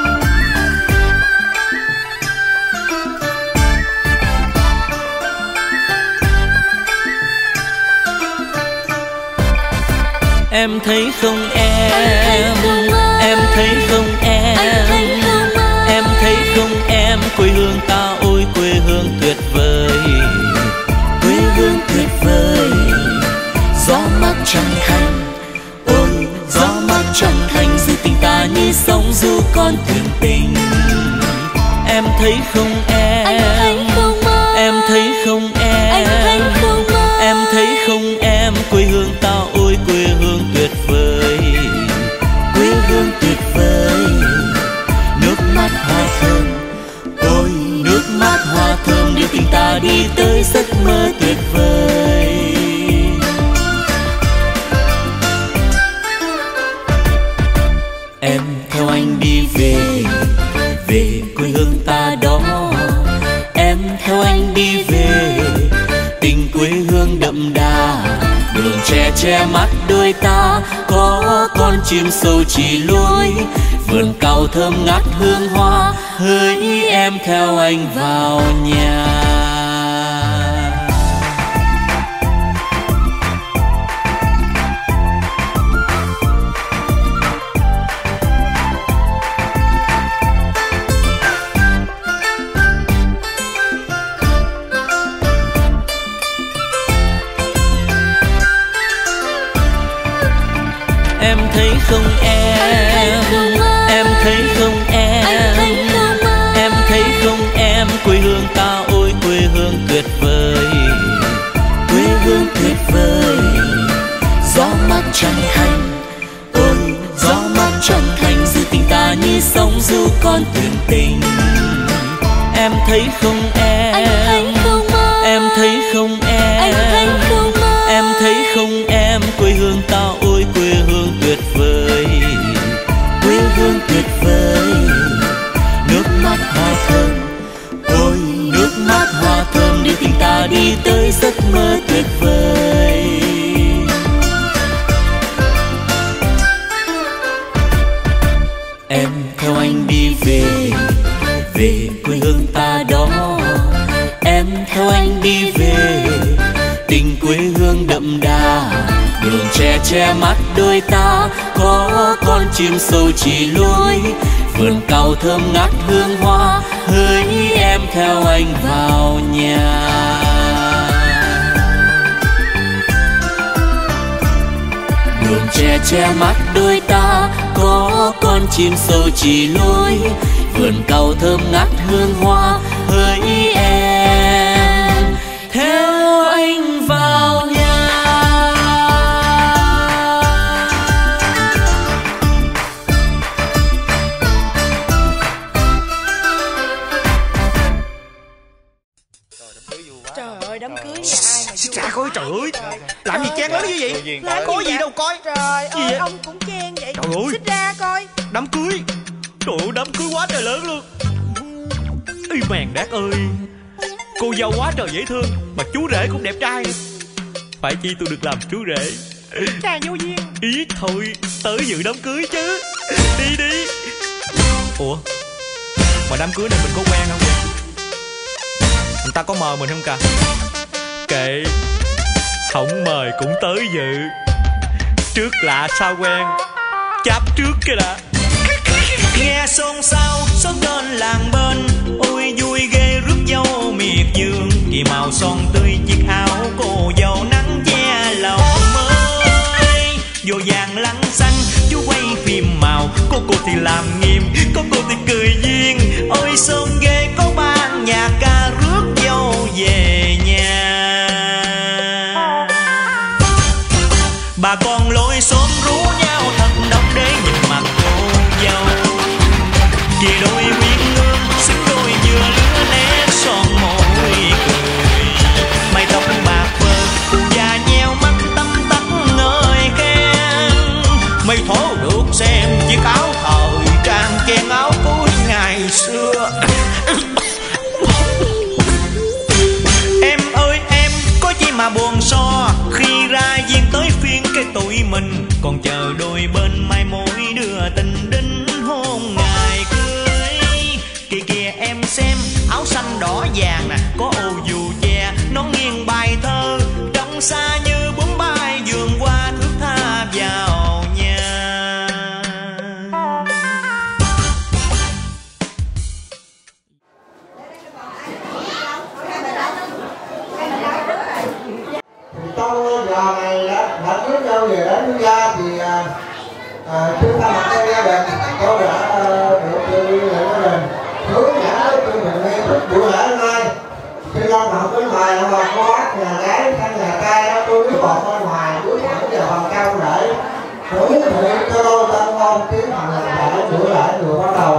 Em thấy không em, em thấy không em, em thấy không em, quê hương ta ôi quê hương tuyệt vời, quê hương tuyệt vời. Gió mát trăng thanh, ôi gió mát trăng thanh, giữ tình ta như sóng du con thuyền tình. Em thấy không em, em thấy không em, em thấy không em, quê hương ta ôi quê hương tuyệt vời, quê hương tuyệt vời. Nước mắt hoa thơm, ôi nước mắt hoa thơm, đưa tình ta đi tới giấc mơ tuyệt vời. Em theo anh đi về, về quê hương ta đó. Em theo anh đi về, tình quê hương đậm đà. Đường tre che mắt đôi ta, có con chim sâu chỉ lối. Vườn cau thơm ngát hương hoa, hỡi em theo anh vào nhà. Em thấy không em, em thấy không em, em thấy không em, quê hương ta ôi quê hương tuyệt vời, quê hương tuyệt vời. Gió mát trăng thanh, ôi gió mát trăng thanh, giữ tình ta như sóng du con thuyền tình. Em thấy không em, em thấy không em, em thấy không em, quê hương ta ôi quê hương tuyệt vời, quê hương tuyệt vời. Nước mắt hoa thơm, ôi nước mắt hoa thơm, đưa tình ta đi tới giấc mơ tuyệt vời. Em theo anh đi về, về quê hương ta đó. Em theo anh đi về, tình quê hương đậm đà. Đường tre che mắt đôi ta, có con chim sâu chỉ lối. Vườn cau thơm ngát hương hoa, hỡi em theo anh vào nhà. Đường tre che mắt đôi ta, có con chim sâu chỉ lối. Vườn cau thơm ngát hương hoa, hỡi em theo anh vào nhà. Trời ơi, đám cưới nhà ai mà vui. Trời ơi, trời ơi, làm gì chen lắm như vậy? Làm có gì gì đâu coi. Trời gì ơi vậy? ông cũng chen vậy. Trời ơi. Xích ra coi. Đám cưới. Trời ơi đám cưới quá trời lớn luôn. Ây mèn đát ơi. Cô dâu quá trời dễ thương, mà chú rể cũng đẹp trai. Phải chi tôi được làm chú rể. Chà vô duyên. Ý thôi, tới dự đám cưới chứ. Đi đi. Ủa, mà đám cưới này mình có quen không vậy? Người ta có mời mình không cả? Kệ, không mời cũng tới dự. Trước lạ sao quen, chắp trước cái đã. Nghe xôn xao xóm trên làng bên, ôi vui ghê rước dâu miệt vườn. Kỳ màu son tươi chiếc áo cô dâu nắng che lòng mới. Vô vàng lăng xăng chú quay phim màu, cô cô thì làm nghiêm, cô cô thì cười duyên. Ôi son ghê có ban nhạc ca rước dâu về nhà. Bà con lối xóm rú nhau thật đông để nhìn mặt cô dâu. Kìa đôi uyên ương xứng đôi vừa lứa né son môi cười. Mái tóc bạc phơ và nheo mắt tăm tắt ngợi khen. Mây thố được xem chiếc áo thời trang chen áo cuối ngày xưa. Em ơi em có chi mà buồn so, khi ra duyên tới phiên cái tụi mình còn chờ đôi bên mai mối đưa tình đính hôn ngày cưới. Kìa kìa em xem áo xanh đỏ vàng nè, có ô dù che nó nghiêng bài thơ. Trong xa như bướm bay vườn qua thước tha vào nhà. Trong giờ này đã cưới nhau về đến nước gia thì chúng ta mặc cho gia đình tôi đã được đưa gia đình hướng dẫn tới chương trình nghi thức buổi lễ hôm nay. Khi Long học đến ngoài là bà có nhà gái căn nhà trai đó, tôi biết bọn bên ngoài bước thẳng vào phòng cao để hướng thị cho đôi tân hôn tiến hành lễ buổi lễ vừa bắt đầu.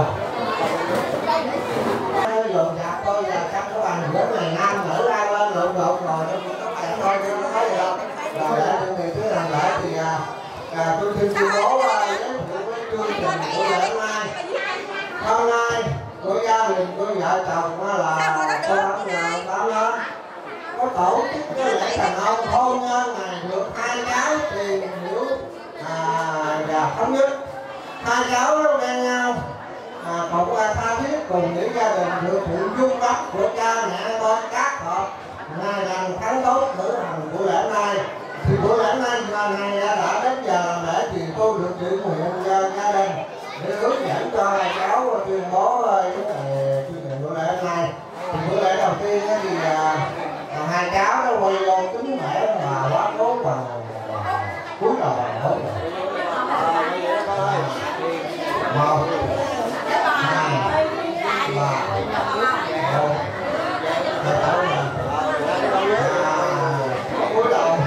Dồn dạp tôi là trong cái bàn giữa ngày nam nữ ai lên lộn lộn rồi nó cũng có phải thôi chứ nó thấy gì đâu. Rồi để chương trình tiến hành lễ thì à, tôi xin tuyên bố giới thiệu với chương trình buổi lễ hôm nay. Hôm nay của gia đình của vợ chồng là cô bác nhà tám đó có tổ chức cái lễ thành hôn hôn nhân này được hai cháu tìm hiểu à, và thống nhất. Hai cháu nó quen nhau à, cùng qua tha thiết cùng những gia đình được sự dung đắp của cha mẹ con các hợp ngày lành tháng tốt cử hành buổi lễ nay. Thì buổi lễ nay là ngày đã đến giờ làm lễ thì tôi được chuyển nguyện cho gia đình để hướng dẫn cho hai cháu tuyên bố với chương trình buổi lễ này. Thì buổi lễ đầu tiên thì à, hai cháu nó quay vô kính mẹ và quá cố bằng cuối đầu bằng hốt. Một, hai, ba, một, cuối đầu.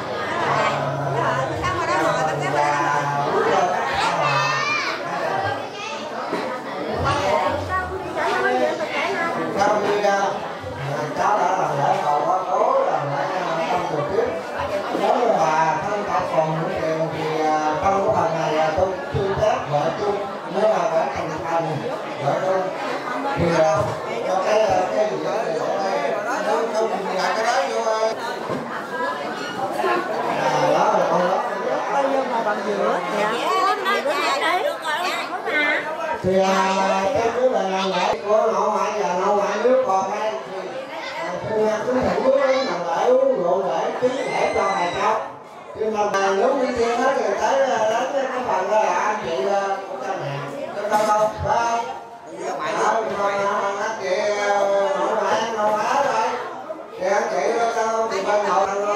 Sau khi cháu đã làm lễ cầu quá cố làm lễ trong trực tiếp nếu như bà thân tộc còn những điều thì trong cái phần này tôi suy xét vợ chung nếu mà vợ thành thành vợ chung thì có cái cái gì đó để nếu không thì cái đó vô đó là con đó Bao nhiêu mà bằng giữa. Dạ. Thì cái đứa này làm lễ của nội ngoại và nội ngoại nước còn đây thì cứ thỉnh bước đến làm lễ uống rượu lễ kính lễ cho hai cháu. Nhưng mà nếu như thiên hết thì tới đến cái phần đó là anh chị của cha mẹ đâu đâu đâu phải không? Anh chị nội ngoại nội ngoại rồi thì anh chị đâu thì bên nội thì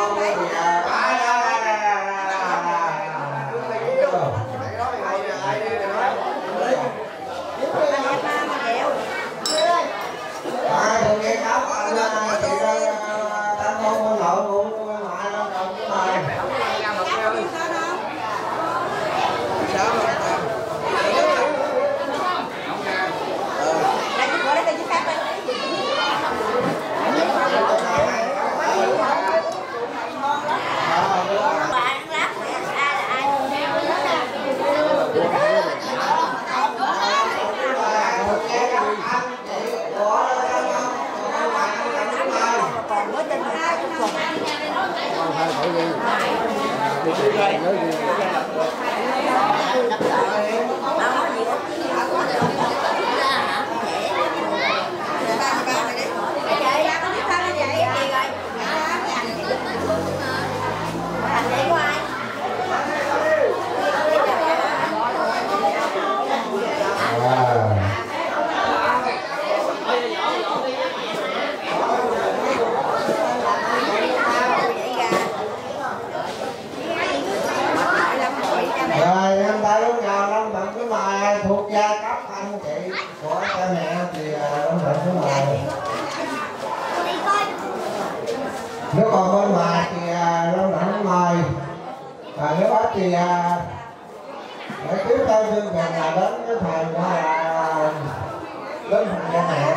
ai thì nghe cháu anh chị tân hôn bên nội cũng ngoại đâu đâu chứ mà Rồi em ta lúc nào Long Thuận cái bài thuộc gia cấp anh chị của cha mẹ thì Long Thuận cái bài. Nếu còn bên ngoài thì Long Thuận cái mời. Và nếu bắt thì để tiếp theo chương trình là đến cái thời của là đến phần cha mẹ.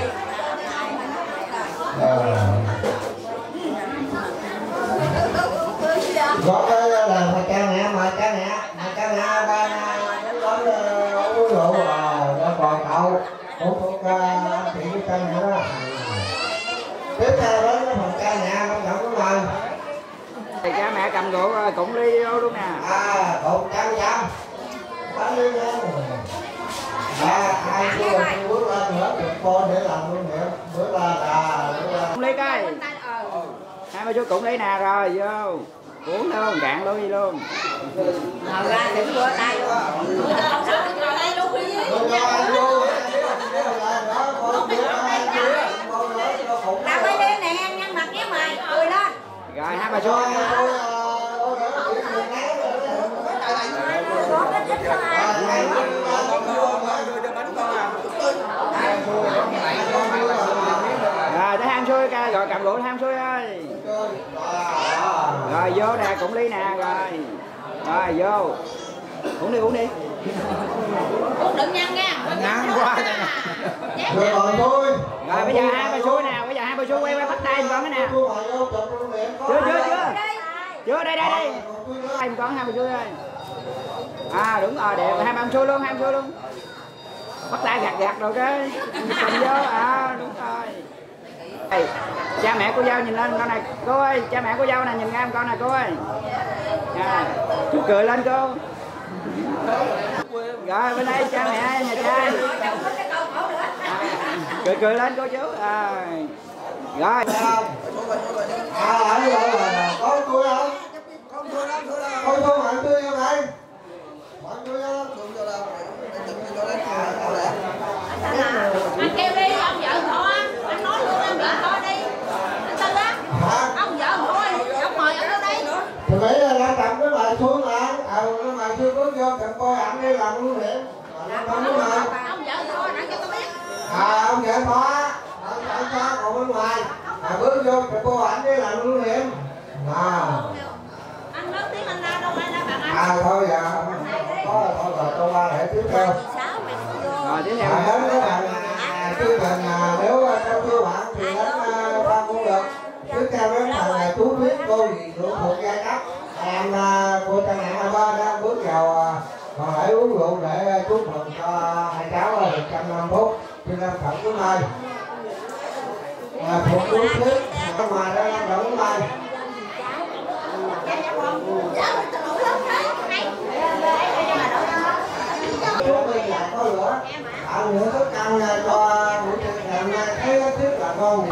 Có cái là phải cha mẹ mà cha mẹ mà cha mẹ ba đến đến uống rượu rồi còn cậu cũng thuộc anh chị với cha mẹ đó. Tiếp theo đến cái phần cha mẹ không nhận cái mời. Thì cha mẹ cầm rượu cũng ly vô luôn nè. À cũng trăm trăm bánh ly nha. À ai chưa bước lên nữa chụp cô để làm luôn nè. Bước lên là cũng ly coi. Hai ba chú cũng ly nè rồi vô. Uống luôn, cạn luôn đi luôn. Ngồi ra đừng qua tay luôn. Không sao đừng qua tay luôn đi. Nào mới đêm này ăn nhăn mặt nhé mày, cười lên. Rồi hai bà chú. Rồi tới ham xui ca, rồi cầm rượu ham xui ơi. Rồi vô nè, cũng ly nè rồi. Rồi vô. Uống đi, uống đi. Uống đừng nhăn nha. Nhăn quá. Rồi còn thôi. Rồi bây giờ hai bà xui nè, bây giờ hai bà xui quay qua bắt tay con cái nè. Chưa chưa chưa. Chưa đây đây đây. Em con hai bà xui ơi. À đúng rồi, đẹp, hai bà xui luôn, hai bà xui luôn. Bắt tay gạt gạt rồi cái. Cầm vô, à đúng rồi. Đây, cha mẹ cô dâu nhìn lên con này cô ơi, cha mẹ cô dâu này nhìn ngang con này cô ơi. À, chú cười lên cô. Rồi bên đây cha mẹ nhà trai. À, cười cười lên cô chú. À, rồi. À ở đây là có tôi không? Có tôi bạn tôi không đây? Bạn tôi không? Anh kêu đi, ông vợ họ anh nói luôn em vợ họ đi. Anh Tư á. Ông vợ họ ông mời ông tới đây. Thì mấy là cầm cái bài xuống mà. À cái bài chưa có vô cầm coi ảnh đi làm luôn vậy. Ông vợ họ đã cho tôi biết. À ông vợ họ. Ông vợ họ còn bên ngoài. À bước vô cầm coi ảnh đi làm luôn vậy. À. Anh nói tiếng anh ra đâu ai ra bạn anh. À thôi dạ. Có là thôi rồi tôi qua để tiếp theo. Rồi tiếp theo. À, đến cái bạn chương trình nếu trong cơ bản thì đến ba cũng được. Tiếp theo đến thằng chú biết cô gì cũng thuộc giai cấp. Em cô cha mẹ ba đang bước vào còn lại uống rượu để chúc mừng cho hai cháu được trăm năm phút. Cho nên phận của nơi. Thuộc chú biết mà đó là động mai. Chú bây giờ có lửa, tạo lửa thức ăn cho buổi tiệc ngày hôm nay thấy rất là ngon.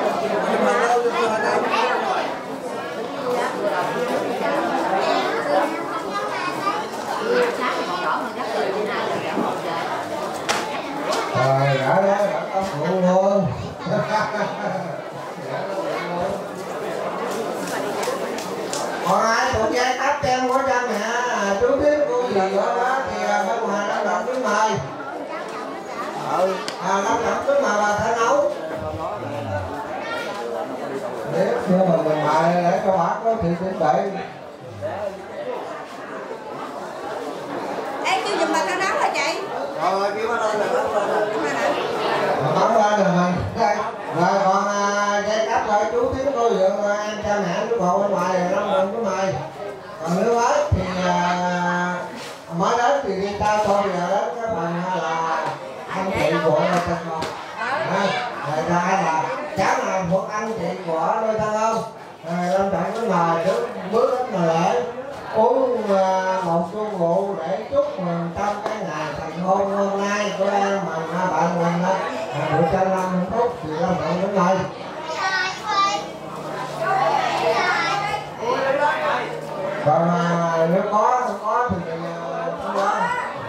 Rồi đã đó đã có phụ luôn. Còn ai thuộc giai cấp trên của cha mẹ chú biết cô gì đó đó thì bên ngoài đã đọc cái mời. Ừ, à nó đọc cái mời bà phải nấu. Để cho mình mình mời để cho bác có sự chuẩn bị. Ê kêu giùm bà cao nấu hả chị? Rồi kêu bà lên là bắn lên rồi. Bắn lên rồi mình. Đây. Rồi còn giai cấp rồi chú tiếng cô dượng em cha mẹ chú bộ bên ngoài rồi nó đừng cái mời. Còn nếu hết thì uh, mới đến thì đi ta thôi giờ đến cái phần là anh chị của đôi thân không? Rồi ra là cháu nào thuộc anh chị của đôi thân không? Rồi Long Thuận cái mời trước bước đến mà lễ uống uh, một có thì thông qua.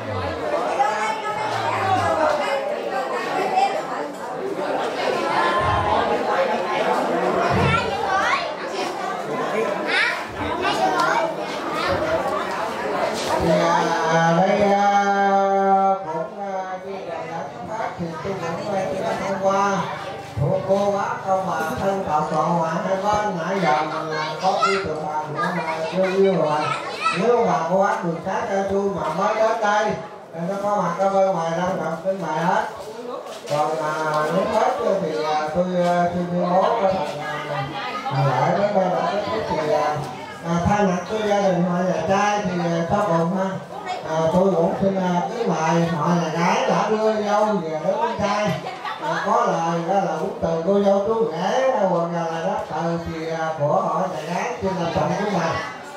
À, đây cũng như là đã phát thì tôi cũng hôm qua của cô bác ông bà thân cậu cậu ngoại hai con nãy giờ mình có ý tưởng bà nữa mà chưa yêu rồi. Nếu bà cô bác đường sát cho tôi mà mới đến đây nó có mặt ở bên ngoài đang gặp bên ngoài hết. Còn à, nếu hết thì tôi xin tuyên bố có thành lại đến đây là cái thì à, thay mặt cho gia đình họ nhà trai thì có bụng ha. À, tôi cũng xin kính mời họ nhà gái đã đưa dâu về đến con trai. À, có lời đó là bút từ cô dâu chú rể hoặc là đất từ thì của họ nhà gái xin là trọng kính mời.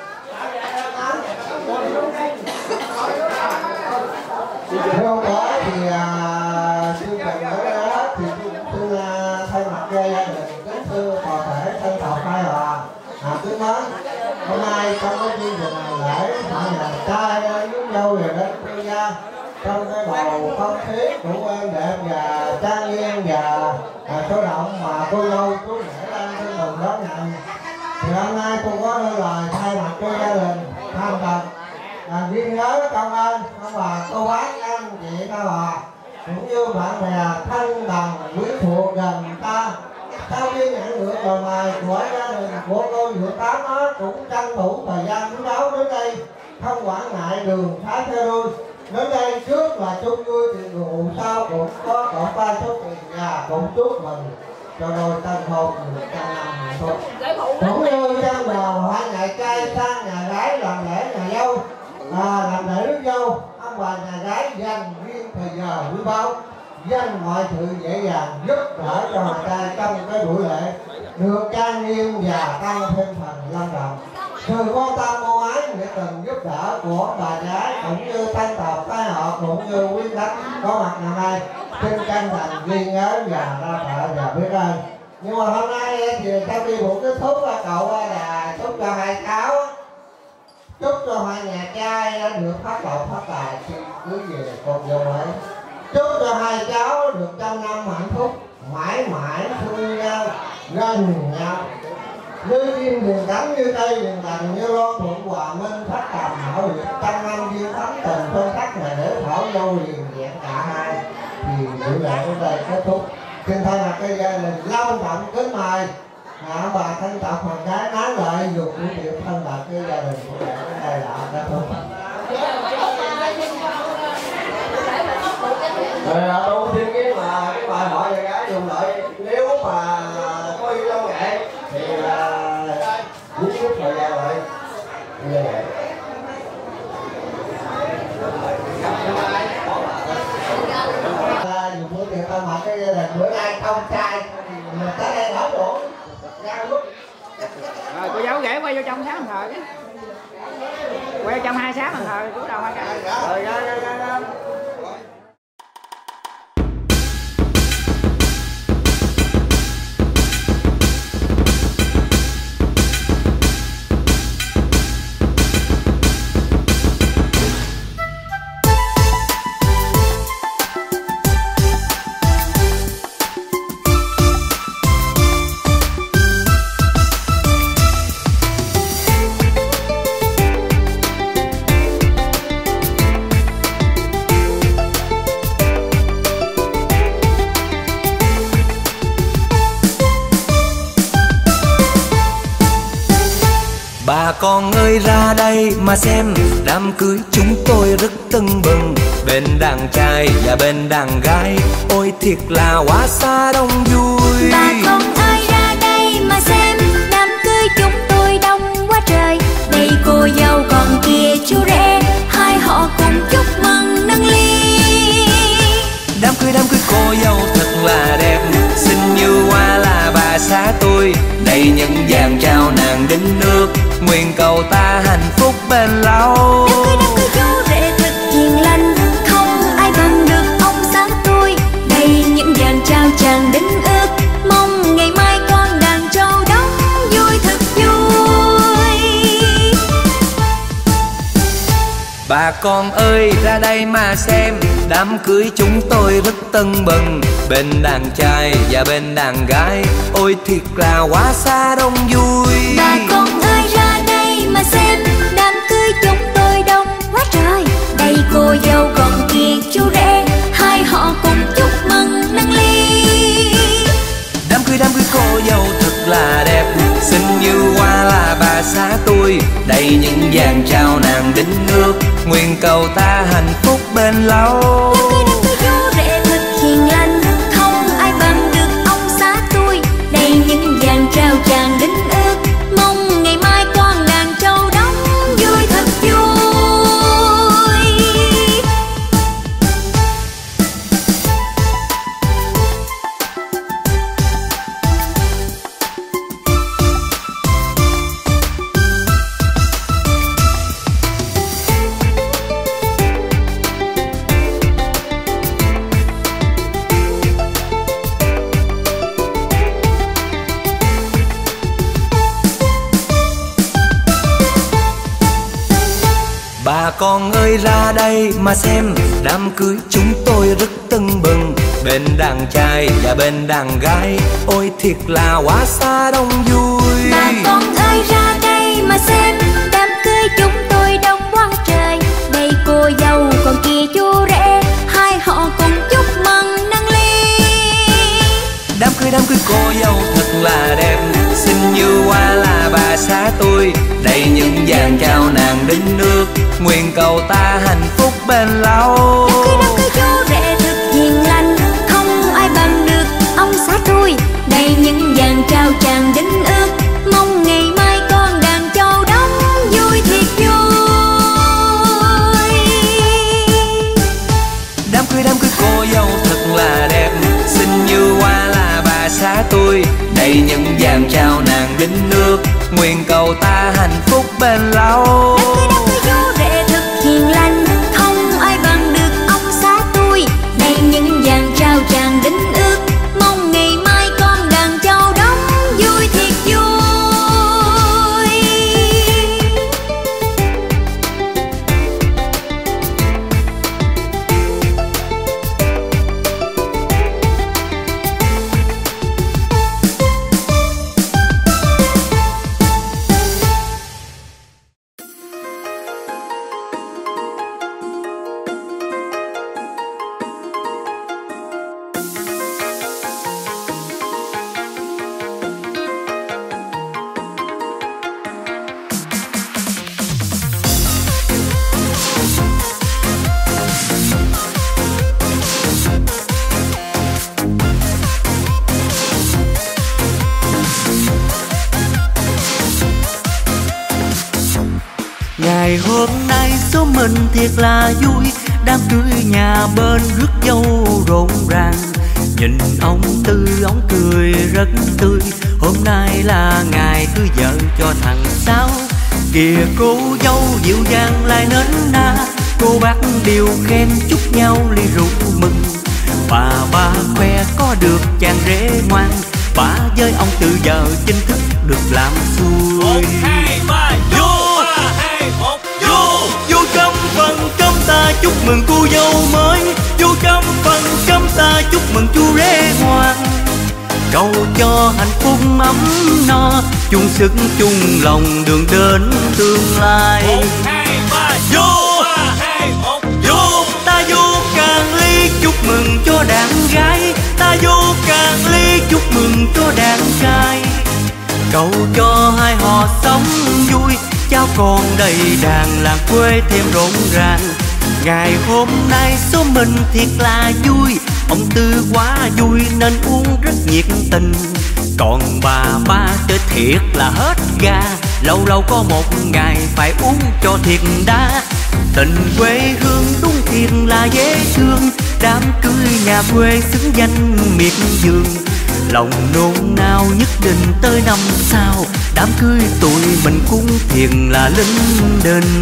Nếu không có thì chương trình ở đây hết thì tôi cũng xin thay mặt cho gia đình kính thưa toàn thể thân tộc hai họ à, kính mến. Hôm nay trong cái chương trình lễ họ nhà trai với dâu về đến cô gia trong cái bầu không khí cũng êm đẹp và trang nghiêm và à, sôi động mà cô dâu chú rể đang thương mừng đón nhận. Thì hôm nay tôi có đôi lời thay mặt cho gia đình tham tộc à, ghi nhớ công ơn ông bà cô bác anh chị các bà cũng như bạn bè thân bằng quý thuộc gần ta. Sau khi nhận được lời mời của gia đình của cô Dượng Tám đó cũng tranh thủ thời gian chiến đấu đến đây không quản ngại đường xá xe đôi. Đến đây trước là chung vui thì rượu sau cũng có cộng ba số tiền nhà cũng chúc mừng cho đôi tân hôn được trăm năm hạnh phúc. Cũng như trong giờ họ nhà trai sang nhà gái làm lễ nhà dâu à, làm lễ rước dâu, ông bà nhà gái dành riêng thời giờ quý báu, dành mọi sự dễ dàng giúp đỡ cho nhà trai trong cái buổi lễ được trang nghiêm và tăng thêm phần long trọng. Sự quan tâm ưu ái nhiệt tình giúp đỡ của bà gái cũng như thân tộc cái họ cũng như quý khách có mặt ngày nay xin chân thành ghi nhớ và ra tạ và biết ơn. Nhưng mà hôm nay thì sau khi buổi kết thúc cậu là chúc cho hai cháu, chúc cho hai nhà trai đã được phát lộc phát tài khi cưới về con dâu ấy, chúc cho hai cháu được trăm năm hạnh phúc mãi mãi thương nhau gần nhau như kim đường cánh như tây đường thành như loan thuận hòa minh phát tầm hảo liệt trăm năm duyên thắm tình phân sắc này để thảo dâu liền vẹn cả hai. Thì buổi lễ đến đây kết thúc. Xin thay mặt cái gia đình long trọng kính mời ông bà thân tộc hoàng gái nán lợi dùng buổi tiệc thân tộc cái gia đình của lễ đến đây là kết thúc. Rồi tôi xin cái mà cái bài hỏi về gái dùng lợi nếu mà có yêu trong nghệ thì là rút rút thời gian lại như vậy. Dùng bữa tiệc thân mật cái gia đình bữa nay không trai mình tới đây hỏi đủ ra lúc. Rồi cô giáo ghé quay vô trong sáng thờ chứ. Quay vô trong hai sáng thờ cúi đầu hai cái. Rồi ra ra ra ra. Bà con ơi ra đây mà xem, đám cưới chúng tôi rất tưng bừng. Bên đàn trai và bên đàn gái, ôi thiệt là quá xa đông vui. Bà con ơi ra đây mà xem, đám cưới chúng tôi đông quá trời. Đây cô dâu còn kia chú rể, hai họ cùng chúc mừng nâng ly. Đám cưới đám cưới cô dâu thật là đẹp, xinh như hoa là bà xã tôi. Đây những vàng trao nàng đính nước, nguyện cầu ta hạnh phúc bền lâu. Đám cưới đám cưới chú rể thật hiền lành, không ai bằng được ông xã tôi. Đây những vàng trao chàng đính ước, mong ngày mai Bà con ơi ra đây mà xem, đám cưới chúng tôi rất tưng bừng. Bên đàn trai và bên đàn gái, ôi thiệt là quá xa đông vui. Bà con ơi ra đây mà xem, đám cưới chúng tôi đông quá trời. Đây cô dâu còn kia chú rể, hai họ cùng chúc mừng nâng ly. Đám cưới đám cưới cô dâu thật là đẹp, xinh như hoa là bà xã tôi. Đây những vàng trao nàng đính nước, nguyện cầu ta hạnh phúc bền lâu. Đám cưới đám cưới chú rể thật hiền lành, không ai bằng được ông xã tôi. Đây những vàng trao chàng đính ước, mong ngày mai con đàn trâu đóng vui thật vui. Bà con ơi ra đây mà xem, đám cưới chúng tôi rất tưng bừng. Bên đàn trai và bên đàn gái, ôi thiệt là quá xa đông vui. Bà con ơi ra đây mà xem, đám cưới chúng tôi đông quá trời. Đây cô dâu còn kia chú rể, hai họ cùng chúc mừng nâng ly. Đám cưới đám cưới cô dâu thật là đẹp, xinh như hoa là bà xã tôi. Đây những vàng trao nàng đính nước, nguyện cầu ta hạnh phúc bền lâu. Đám cưới đám cưới chú rể thật hiền lành, không ai bằng được ông xã tôi. Đây những vàng trao chàng đính ước, mong ngày mai con đàn trâu đóng vui thiệt vui. Đám cưới đám cưới cô dâu thật là đẹp, xinh như hoa là bà xã tôi. Đây những vàng trao nàng đính nước, nguyện cầu ta hạnh phúc bền lâu. Đám cưới đám cưới chú rể thật hiền lành, không ai bằng được ông xã tôi. Đây những vàng trao chàng đính ước, mong ngày mai con đàn trâu đóng vui thiệt vui. Ngày hôm nay số mình thiệt là vui, đám cưới nhà bên rước dâu rộn ràng. Nhìn ông Tư ông cười rất tươi, hôm nay là ngày cưới vợ cho thằng Sáu. Kìa cô dâu dịu dàng lại nến na, cô bác đều khen chúc nhau ly rượu mừng. Bà ba khoe có được chàng rể ngoan, bà với ông Tư giờ chính thức được làm xuôi. Một hai ba vô, ba hai một vô. Vô trong phần cơm ta chúc mừng cô dâu mới, vô trong phần cơm ta chúc mừng chú rể ngoan. Cầu cho hạnh phúc ấm no, chung sức chung lòng đường đến tương lai. Một hai ba vô, ba hai một vô. Ta vô càng ly chúc mừng cho đàn gái, ta vô càng ly chúc mừng cho đàn trai. Cầu cho hai họ sống vui, cháu con đầy đàn làng quê thêm rộn ràng. Ngày hôm nay số mình thiệt là vui, ông Tư quá vui nên uống rất nhiệt tình. Còn bà ba chơi thiệt là hết ga, lâu lâu có một ngày phải uống cho thiệt đã. Tình quê hương đúng thiệt là dễ thương, đám cưới nhà quê xứng danh miệt vườn. Lòng nôn nao nhất định tới năm sau, đám cưới tụi mình cũng thiệt là linh đình.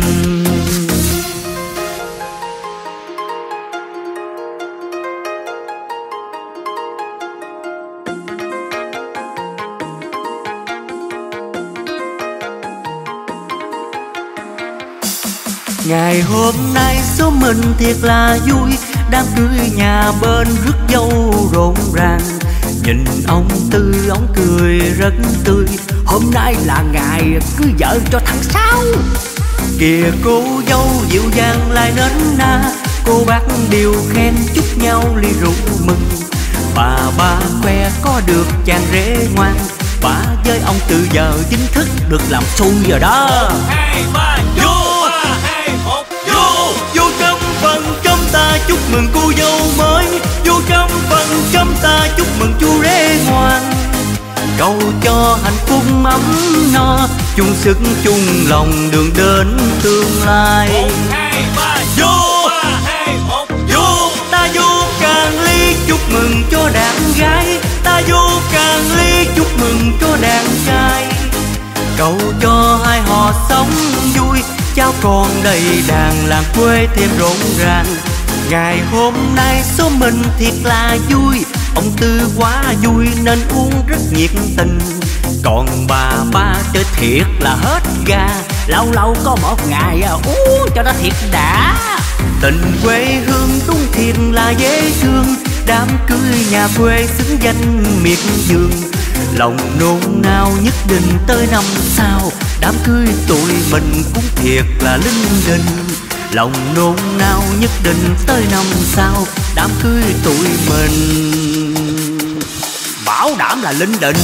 Ngày Ngày hôm nay số mình thiệt là vui, đám cưới nhà bên rước dâu rộn ràng. Nhìn ông Tư ông cười rất tươi, hôm nay là ngày cưới vợ cho tháng sáu. Kìa cô dâu dịu dàng lại nến na, cô bác đều khen chúc nhau ly rượu mừng. Bà ba khoe có được chàng rể ngoan, bà với ông từ giờ chính thức được làm xui rồi đó. Một, hai, ba, vô, ba, hai, một, vô. Vô trong phần trăm ta chúc mừng cô dâu mới, vô trong phần trăm ta chúc mừng chú rể ngoan. Cầu cho hạnh phúc ấm no, chung sức chung lòng đường đến tương lai. Một, hai, ba, vô, ba, hai, một, vô. Ta vô càng ly chúc mừng cho đàn gái, ta vô càng ly chúc mừng cho đàn trai. Cầu cho hai họ sống vui, cháu con đầy đàn làng quê thêm rộn ràng. Ngày hôm nay số mình thiệt là vui, ông Tư quá vui nên uống rất nhiệt tình. Còn bà ba chơi thiệt là hết ga, lâu lâu có một ngày uống cho nó thiệt đã. Tình quê hương đúng thiệt là dễ thương, đám cưới nhà quê xứng danh miệt vườn. Lòng nôn nao nhất định tới năm sau, đám cưới tụi mình cũng thiệt là linh đình. Lòng nôn nao nhất định tới năm sau, đám cưới tụi mình bảo đảm là linh đình.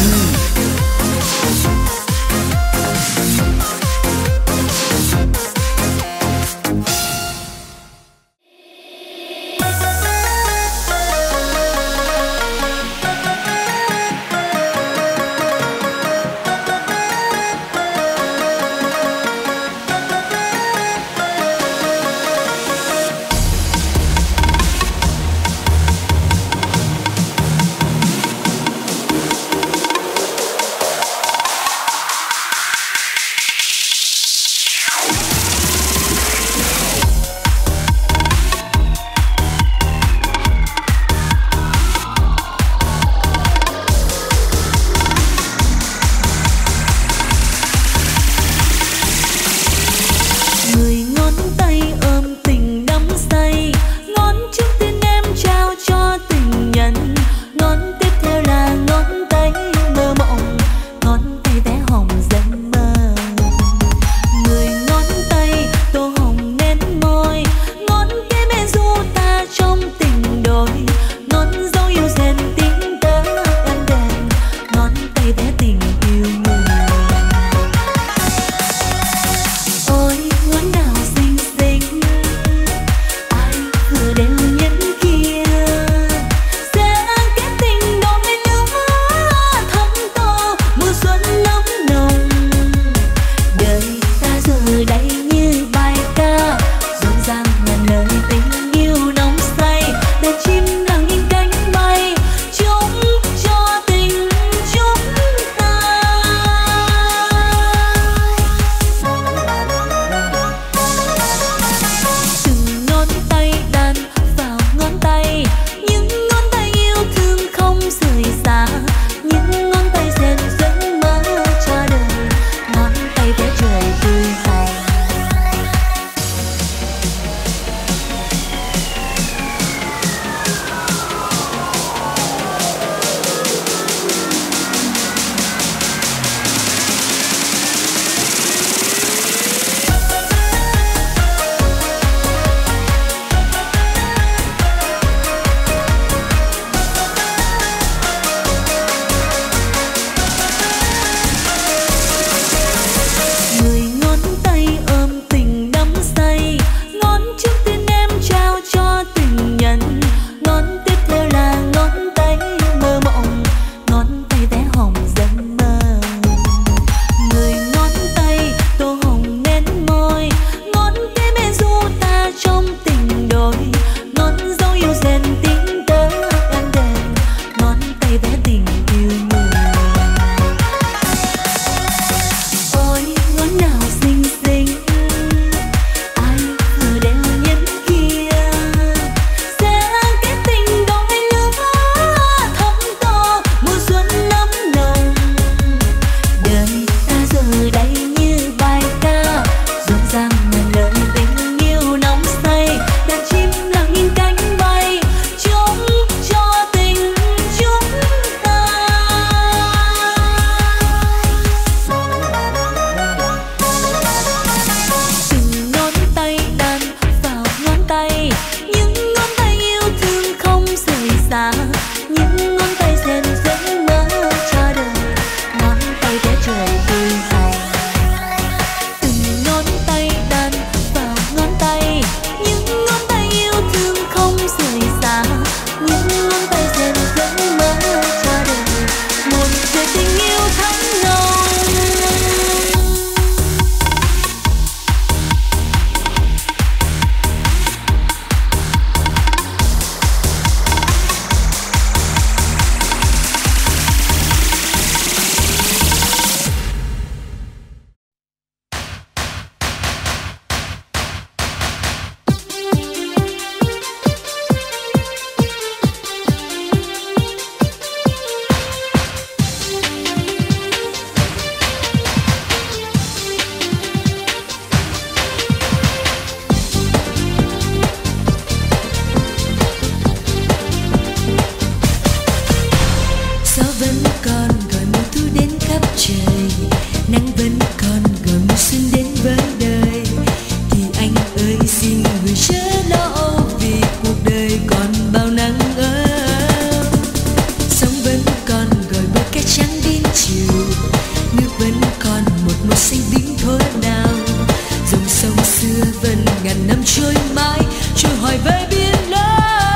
trôi mãi trôi hoài về biển lớn.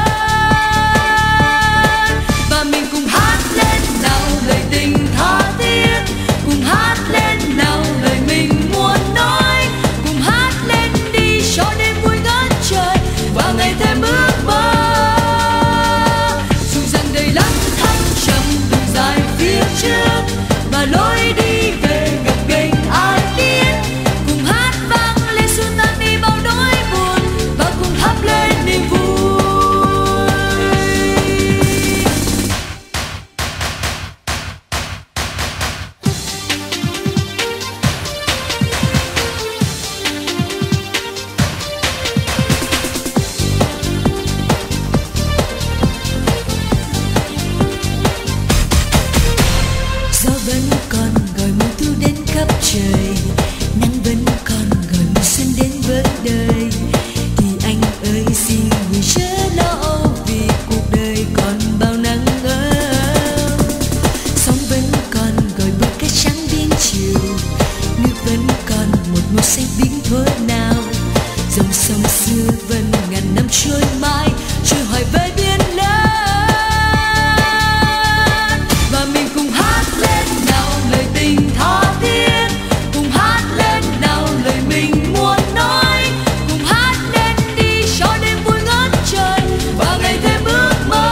Và mình cùng hát lên nào lời tình tha thiết, cùng hát lên nào lời mình muốn nói, cùng hát lên đi cho đêm vui ngất trời và ngày thêm ước mơ. Dù rằng đầy lắm thăng trầm đường dài phía trước và lối đi về gập ghềnh ai biết, cùng hát vang lên xua tan đi bao nỗi buồn và cùng thắp lên niềm vui. Gió vẫn còn gọi mùa thu đến khắp trời, nắng vẫn còn gọi mùa xuân đến với đời. Thì anh ơi xin người chớ lo âu vì cuộc đời còn bao nắng ấm. Sóng vẫn còn gọi bờ cát trắng biên chiều, nước vẫn còn một màu xanh biếc thuở nào. Dòng sông xưa vẫn ngàn năm trôi mãi trôi hoài về biển lớn. Và mình cùng hát lên nào lời tình tha thiết, cùng hát lên nào lời mình muốn nói, cùng hát lên đi cho đêm vui ngất trời và ngày thêm ước mơ.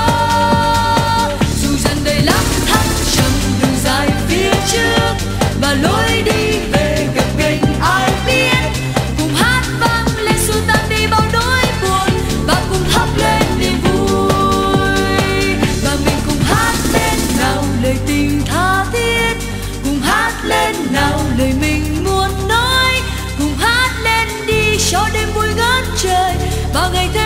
Dù rằng đầy lắm thăng trầm đường dài phía trước và lối đi về gập ghềnh ai biết, cùng hát vang lên xua tan đi bao nỗi buồn và cùng thắp lên niềm vui. Và mình cùng hát lên nào lời tình tha thiết, cùng hát lên nào lời mình muốn nói, cùng hát lên đi cho đêm vui ngất trời và ngày thêm